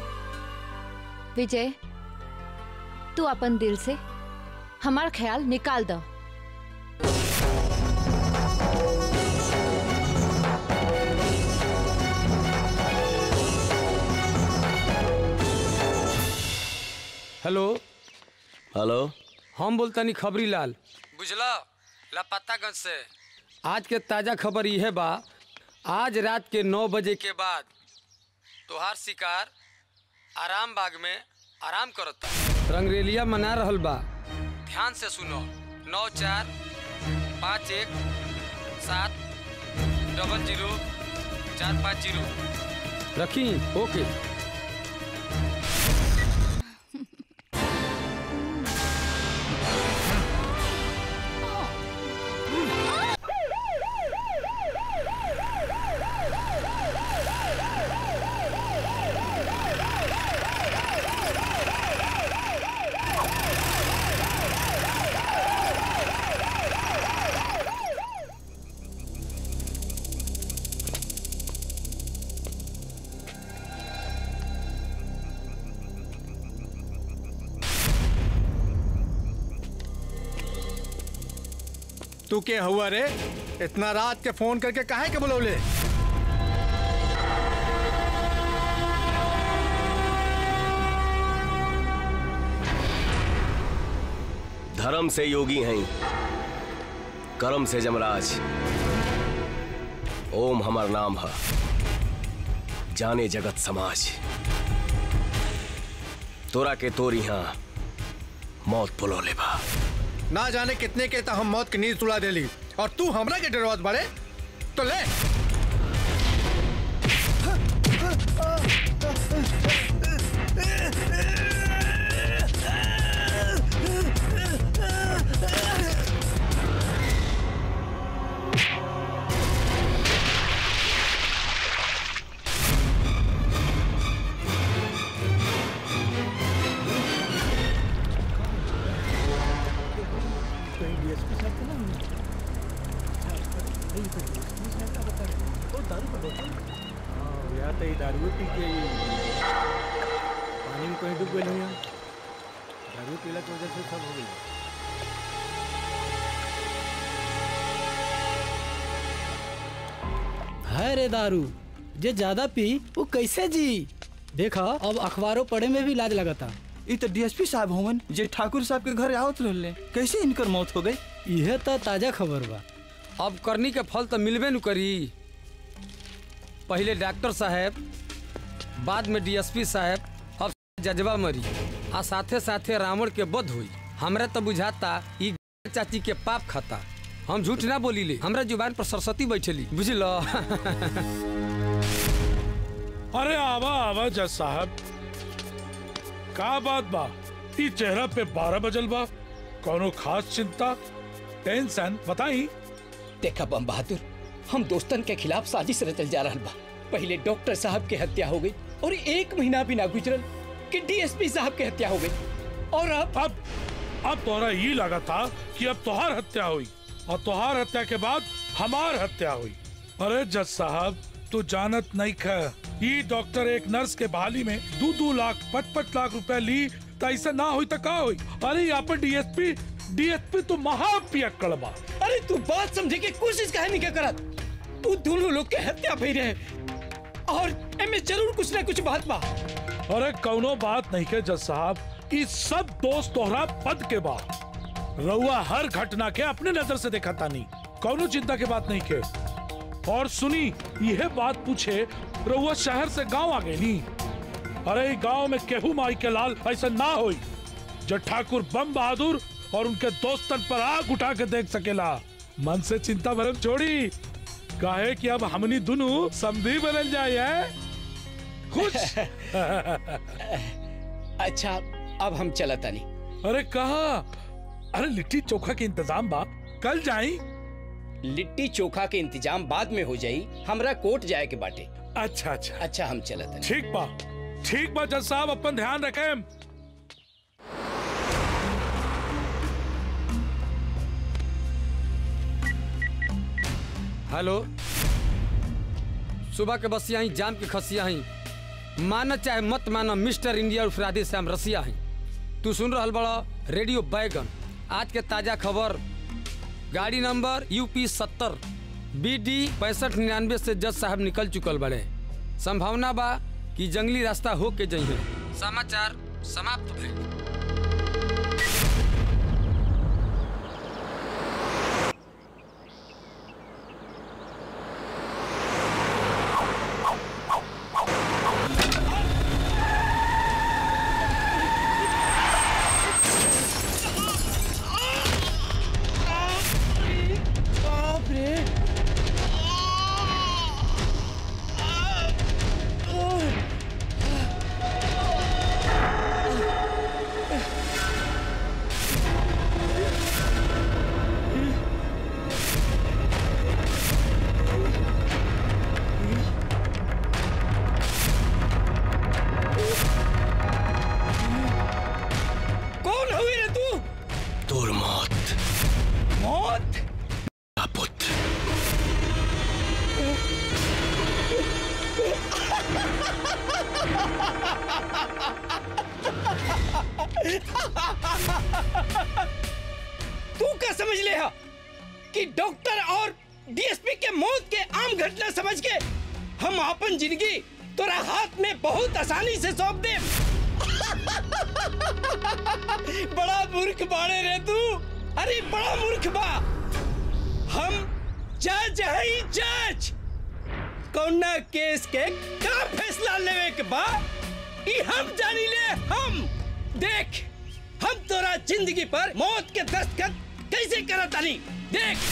विजय, तू अपन दिल से हमार ख्याल निकाल दो। हेलो हेलो, हम बोलतानी खबरी लाल, बुझला लापतागंज से। आज के ताजा खबर यह बा, आज रात के नौ बजे के बाद तोहार शिकार आराम बाग में आराम करता। रंगरेलिया मना रहल बा, ध्यान से सुनो। नौ चार पाँच एक सात डबल जीरो चार पाँच जीरो रखी। ओके। तू के हुआ रे? इतना रात के फोन करके काहे के बुलौले? धर्म से योगी हैं, कर्म से जमराज। ओम हमार नाम है, जाने जगत समाज। तोरा के तोरी यहाँ मौत बुलौले बा। ना जाने कितने के तो हम मौत की नींद सुला देली और तू हमरा के डरवात बाड़े तो ले। दारू पी के पानी में कहीं डूब गए हो। दारू पीला की वजह से सब हो गई। है रे दारू जे ज्यादा पी वो कैसे जी? देखा अब अखबारों पढ़े में भी लाज लगता। ये तो डीएसपी साहब होवन जे ठाकुर साहब के घर आवत रहले, कैसे इनकर मौत हो गई? यह तो ताजा खबर बा। अब करनी के फल तो मिलबे न करी। पहले डॉक्टर साहब, बाद में डीएसपी साहब, अब जजबा मरी आ साथे साथे रावण के वध हुई। हमरा तो बुझाता ई चाची के पाप खाता। हम झूठ ना बोली ले, हमरा जुबान पर सरस्वती बैठली, बुझलो। अरे आवा आवा जज साहब, का बात बा? ई चेहरा पे बारह बजल बा, कोनो खास चिंता टेंशन बताई? देखा बम बहादुर, हम दोस्तन के खिलाफ साजिश रचल जा रहा बा। पहले डॉक्टर साहब के हत्या हो गई और एक महीना भी ना गुजरल कि डीएसपी साहब के हत्या हो गई। और अब अब अब तोहरा ये लगा था कि अब तोहार हत्या हुई और तोहार हत्या के बाद हमार हत्या हुई। अरे जज साहब, तू जानत नहीं ख, ये डॉक्टर एक नर्स के बहाली में दो दो लाख पचपच लाख रुपए ली तो ऐसा ना हुई तो का हुई? अरे यहाँ पर डीएसपी डीएसपी तो महापियक्कड़ बा। अरे तू बात समझे की कोशिश काहे नहीं करत? तू दोनों लोग के हत्या भई रहे और एमे जरूर कुछ ना कुछ बात बा। अरे कौनो बात नहीं के जज साहब, इस सब दोस्त तोहरा पद के बा। रउआ हर घटना के अपने नजर से देखा तानी, कौनो चिंता के बात नहीं के। और सुनी, यह बात पूछे रउआ शहर से गांव आ गए नी। अरे गांव में केहू माई के लाल ऐसा ना होई जो ठाकुर बम बहादुर और उनके दोस्तन पर आग उठा के देख सकेला। मन से चिंता भरम छोड़ी, काहे कि अब हमनी दोनों समधी बदल जाए है। खुश। अच्छा अब हम चलता नहीं। अरे कहा? अरे लिट्टी चोखा के इंतजाम बा, कल जाई। लिट्टी चोखा के इंतजाम बाद में हो जाई, हमरा कोर्ट जाए के बाटे। अच्छा अच्छा अच्छा हम चलता नहीं। ठीक बा ठीक बा जज साहब, अपन ध्यान रखें। हेलो, सुबह के बसिया ही जाम की खसिया ही, माना चाहे मत माना, मिस्टर इंडिया उर्फ राधे श्याम रसिया ही। तू सुन रहा बड़ा रेडियो बैगन। आज के ताजा खबर, गाड़ी नंबर यूपी सत्तर बी डी पैंसठ निन्यानवे से जज साहब निकल चुकल बड़े। संभावना बा कि जंगली रास्ता हो के जइहे। समाचार समाप्त भइल। तू क्या समझ ले हा? कि डॉक्टर और डीएसपी के मौत के आम घटना समझ के हम अपन जिंदगी तोरा हाथ में बहुत आसानी से सौंप दे। बड़ा मूर्ख बाड़े रे तू, अरे बड़ा मूर्ख बा। हम जज है जज, कौना केस के का फैसला लेवे के बा ई हम जानी ले। हम देख हम तोरा जिंदगी पर मौत के दस्तखत कैसे करत तानी देख।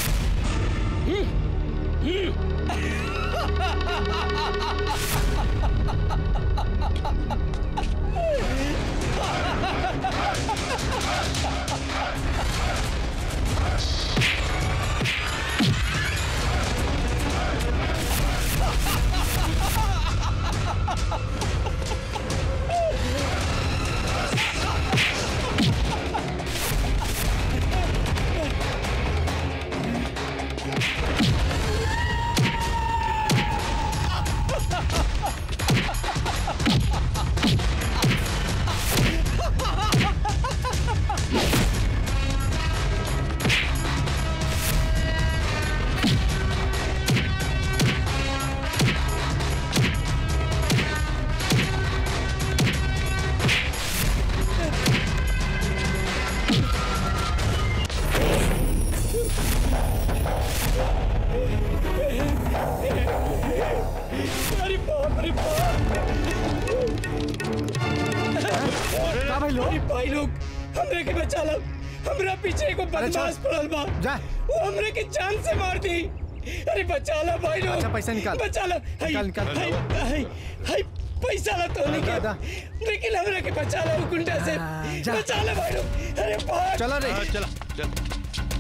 भाई लोग हमरे के बचा लो, हमरा पीछे को बदमाश पड़ल बा, वो हमरे की जान से मार दी। अरे बचा लो भाई लोग। अच्छा पैसा निकाल, बचा लो। निकाल निकाल हाय हाय हाय पैसा ला तो नहीं क्या, लेकिन हमरे के बचा लो गुंडा से, बचा लो भाई लोग। अरे भाग चलो रे, चला चल।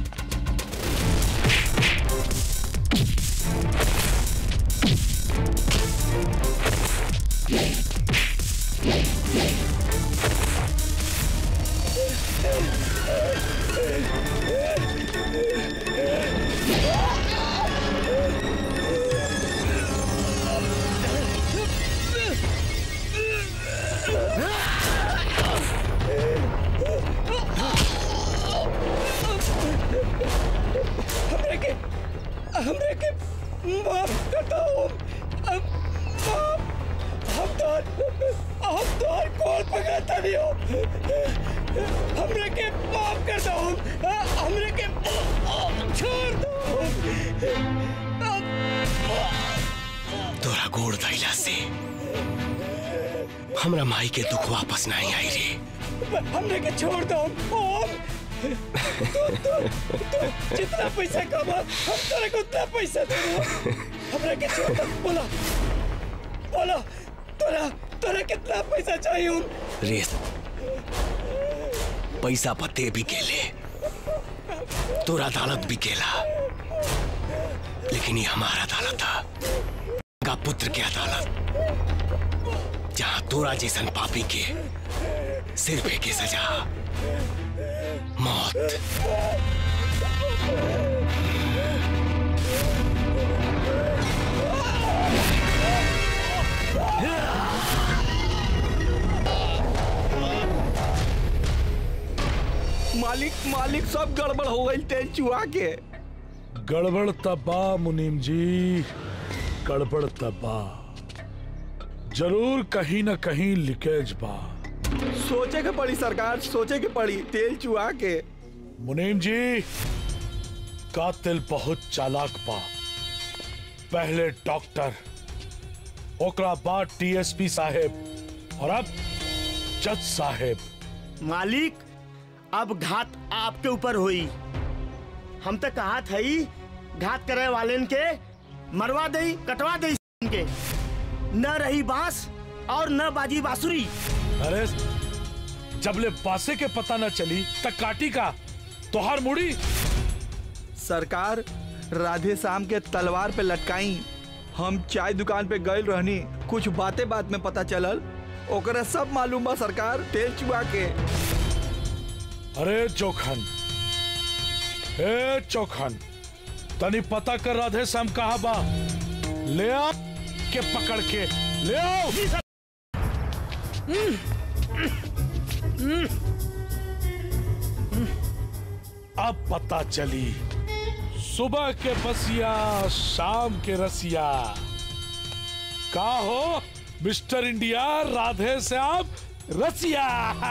हमरे के हमरे के माफ करता हूँ। अब माफ हम तो हम तो हर कॉल पकड़ता नहीं हो। हमरे के माफ करता हूँ, हमरे के छोड़ दो। तोरा गोड़ धैला से हमरा माई के दुख वापस नहीं आई रे। हमरे के छोड़ दो ओम। तू तू तू जितना पैसा कमा हम तेरे को उतना पैसा दूंगा। हमरे के छोड़ दो। बोला बोला तोरा तोरा कितना पैसा चाहिए ओम? रे पैसा पते भी केले, तोरा अदालत भी केला, लेकिन ये हमारा अदालत था, का पुत्र की अदालत, जहां तोरा जैसन पापी के सिर पे के सजा मौत। मालिक मालिक सब गड़बड़ हो गई तेल चुहा के। गड़बड़ तबा मुनीम जी, गड़बड़ तबा, जरूर कहीं न कहीं लीकेज बा। सोचे के पड़ी सरकार, सोचे के पड़ी तेल चुहा के। मुनीम जी कातिल बहुत चालाक बा। पहले डॉक्टर, ओकरा बाद टीएसपी साहेब और अब जज साहेब। मालिक अब घात आपके ऊपर हुई। हम तो कहा था ही घात करे वाले के मरवा दे, कटवा दे के, न रही बांस और न बाजी बांसुरी। अरे जबले पासे के पता न चली तक काटी का तोहार मुड़ी। सरकार राधे श्याम के तलवार पे लटकाई। हम चाय दुकान पे गए रहनी, कुछ बातें बात में पता चलल, ओकरा सब मालूम बा सरकार तेल चुहा के। अरे चौखन, ए चौखन, तनी पता कर राधे श्याम कहा बा, ले आ के पकड़ के ले आओ। अब पता चली सुबह के बसिया शाम के रसिया। का हो मिस्टर इंडिया राधे श्याम रसिया।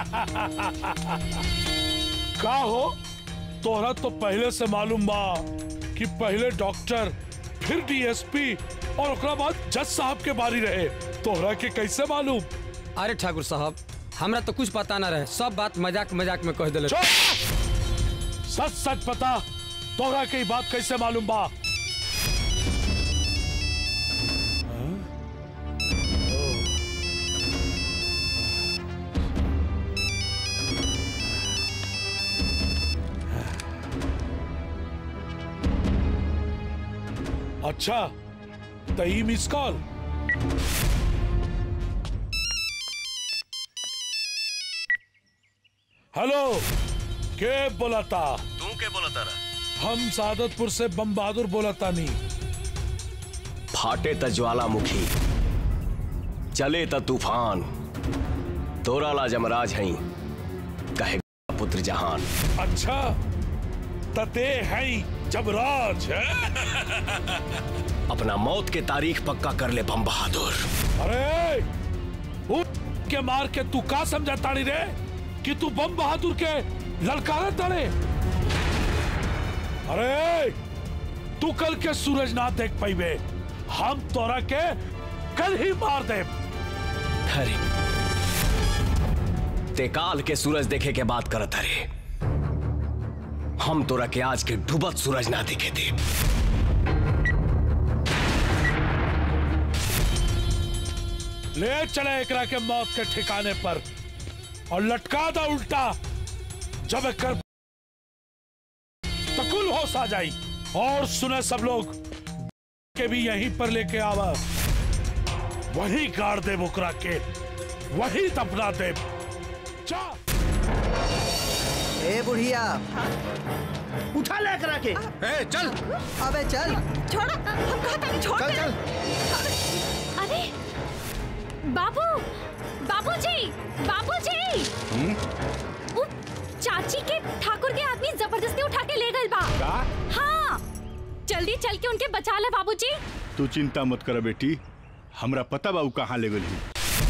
का हो तोहरा तो पहले से मालूम बा कि पहले डॉक्टर फिर डीएसपी और ओकरा बाद जज साहब के बारी रहे। तोहरा के कैसे मालूम? अरे ठाकुर साहब हमरा तो कुछ पता ना रहे, सब बात मजाक मजाक में कह दिले। सच सच पता तोहरा के बात कैसे मालूम बा? अच्छा तई मिस कॉल। हेलो के बोला था? तू के बोला तारा? हम सादतपुर से बम बहादुर बोला था। नहीं फाटे त ज्वालामुखी चले त तूफान, तोरा ला जमराज हैं कहे पुत्र जहान। अच्छा तते हैं जमराज है? अपना मौत के तारीख पक्का कर ले बम बहादुर। अरे के मार के तू का समझा ताड़ी रे कि तू बम बहादुर के ललकारा ताड़े? अरे तू कल के सूरज ना देख पाइबे, हम तोरा के कल ही मार दे। अरे ते काल के सूरज देखे के बात करत अरे, हम तोरा के आज के डूबत सूरज ना देखे दे। ले चले एकरा के मौत के ठिकाने पर और लटका दा उल्टा। जब कर तकुल होश आ जाई। और सुने सब लोग के भी यहीं पर लेके आवा, वही गाड़ दे बुकरा के, वही दफना दे। जा ए बुढ़िया उठा ले करा के। ए चल। अबे चल। छोड़, हम कहा था छोड़ चल, दे। चल। अरे बाबू, बाबूजी, बाबूजी। वो चाची के ठाकुर के आदमी जबरदस्ती उठा के ले गए बा। का? हाँ, जल्दी चल के उनके बचा ले बाबूजी। तू चिंता मत कर बेटी, हमरा पता बा उ कहाँ ले गई।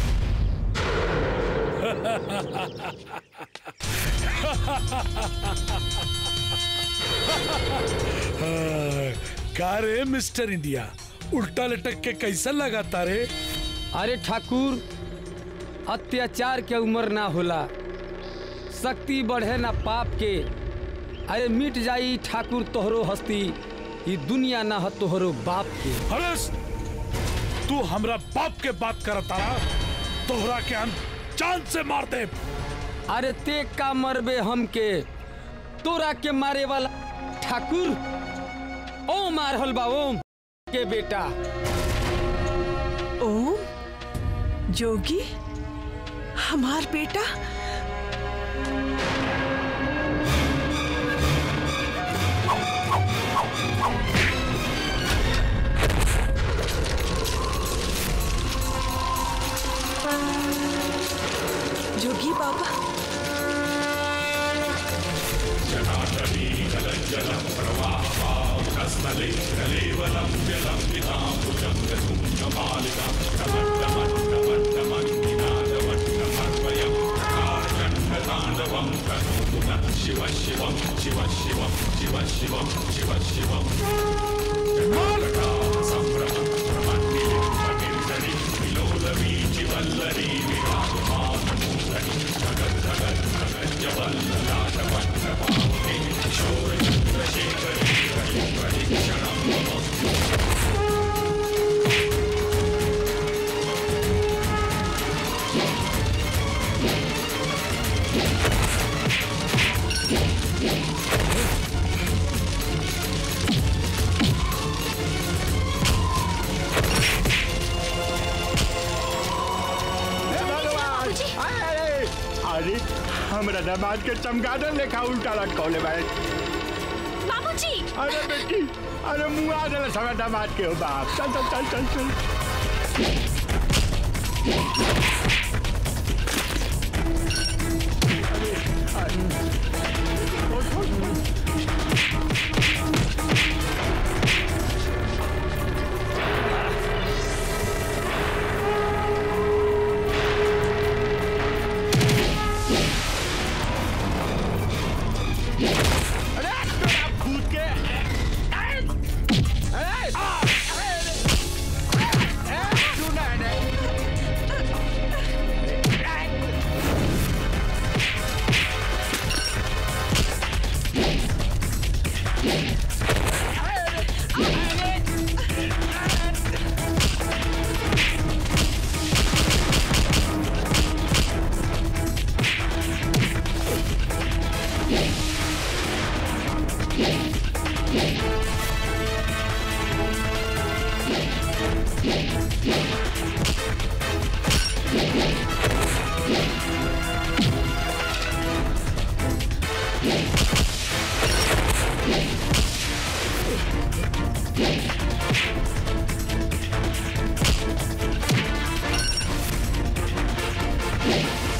का रे मिस्टर इंडिया, उल्टा लटक के कैसा लगाता रे? अरे ठाकुर अत्याचार के उम्र ना होला, शक्ति बढ़े ना पाप के। अरे मिट जाई ठाकुर तोहरो हस्ती, ये दुनिया ना हो तोहरो बाप के। अरे तू हमरा बाप के बात करता, तोहरा के हम जान से मार दे। अरे ते का मरबे हमके, तोरा के मारे वाला ठाकुर ओम मारहल बा, ओम के बेटा। ओम जोगी हमार बेटा? जोगी बाबा। शिव शिवम शिव शिवम शिव शिवम शिव शिवम अरे हमरा दामाद के चमगादड़ लेखा उल्टा लटकौले बाड़े। बाबूजी। अरे बेटी, अरे मुँह आ गया सगा दामाद के हो बाप। चल चल चल चल चल।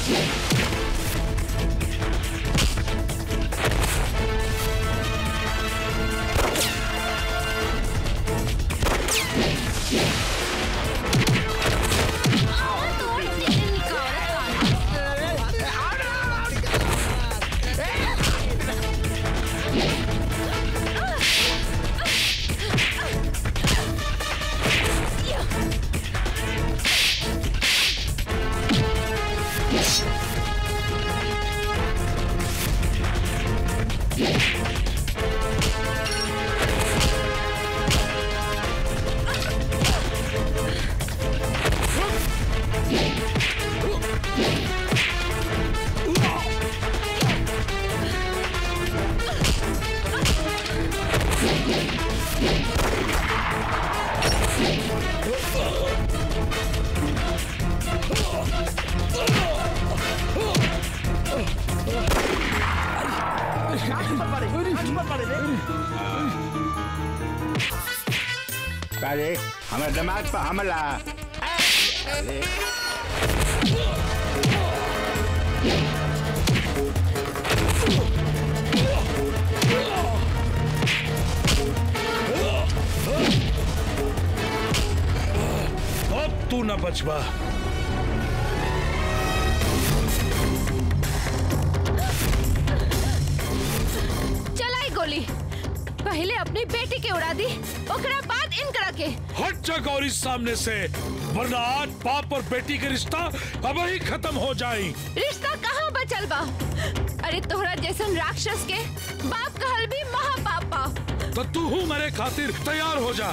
अरे हमारे दिमाग पर हमला। अरे अब तू न बचवा। चलाई गोली पहले अपनी बेटी के उड़ा दी, ओकरा बाद इनकरा के। हट जा गौरी सामने से, वरना आज बाप और बेटी के रिश्ता अब ही खत्म हो जाए। रिश्ता कहाँ बचल बा? अरे तोहरा जैसन राक्षस के बाप कहल भी महापापा। तो तू हूँ मेरे खातिर तैयार हो जा।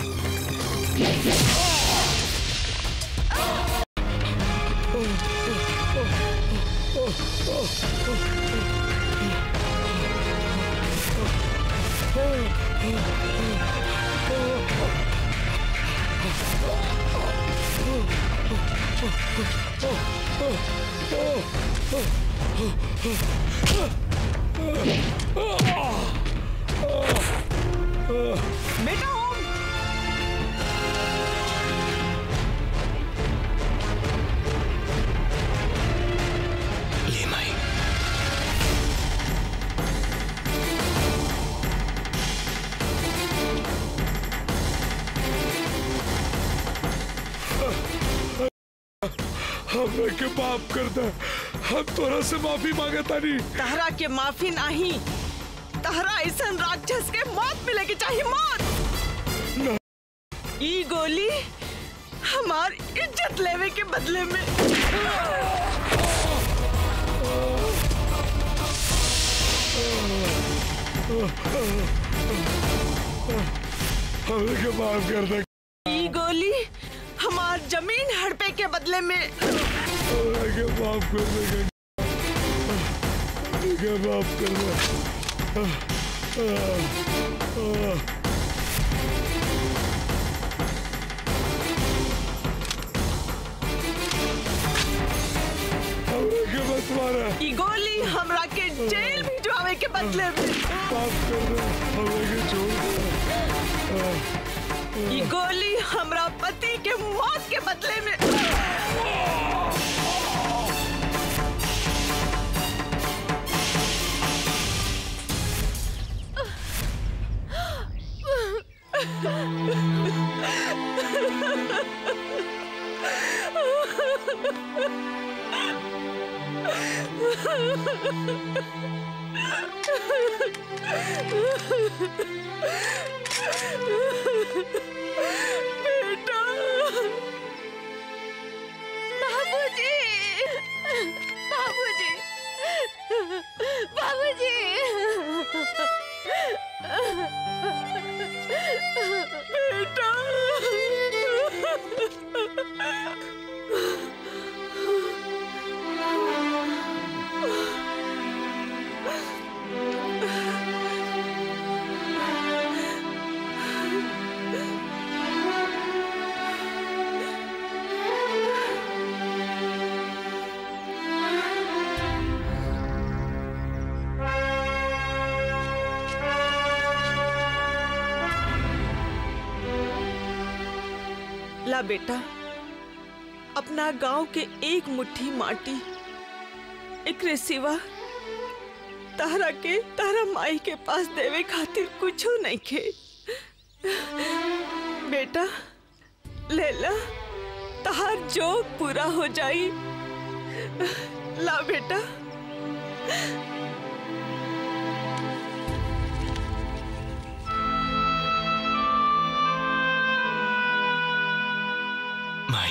बेटा ओम, ले माई। हमें के माफ कर दे, हम तोरा से माफी मांगता नहीं। तहरा के माफी नहीं, तहरा ऐसा राक्षस के मौत मिलेगी, चाहिए मौत। ई गोली हमार इज्जत लेवे के बदले में। हमें के माफ कर दे। ई गोली हमार जमीन हड़पे के बदले में। हमें के माफ कर दे, हमें के माफ कर दे। ई गोली हमरा के जेल भिजवावे के बदले में। माफ कर दे, हमें के छोड़ दे। ई गोली हमरा पति के मौत के बदले में। बेटा, बाबूजी, बाबूजी, बाबूजी। बेटा, ला बेटा, अपना गांव के एक मुट्ठी माटी एकरे सिवा तारा के तारा माई के पास देवे खातिर कुछो नहीं खे। बेटा लेला तहार जो पूरा हो जाई। ला बेटा। माई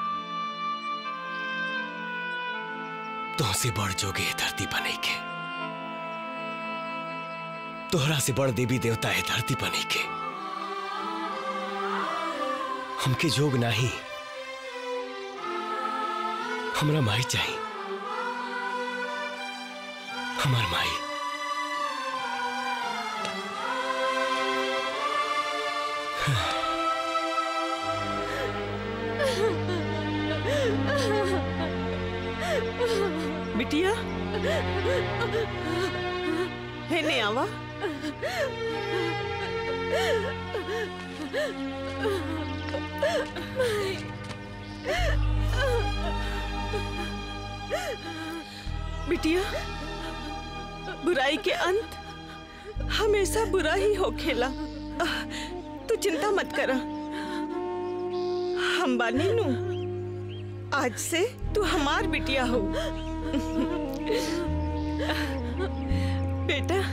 तुमसे बड़ जोगे है धरती बने के, तोहरा से बड़ देवी देवता है धरती बने के। हमके जोग नहीं, हमरा माई चाहिए, हमार माई। बिटिया है नहीं आवा। बिटिया बुराई के अंत हमेशा बुरा ही हो खेला। तू चिंता मत कर, हम बानी नू। आज से तू हमार बिटिया हो। बेटा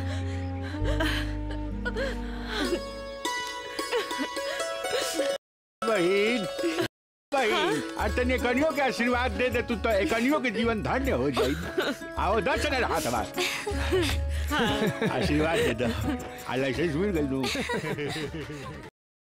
बहन बहन अतने कनियों के आशीर्वाद दे दे तू तो एकनियों के जीवन धन्य हो जाई। आओ दर्शन हाथ हमार आशीर्वाद दे दो। अल्लाह से जुड़ गई।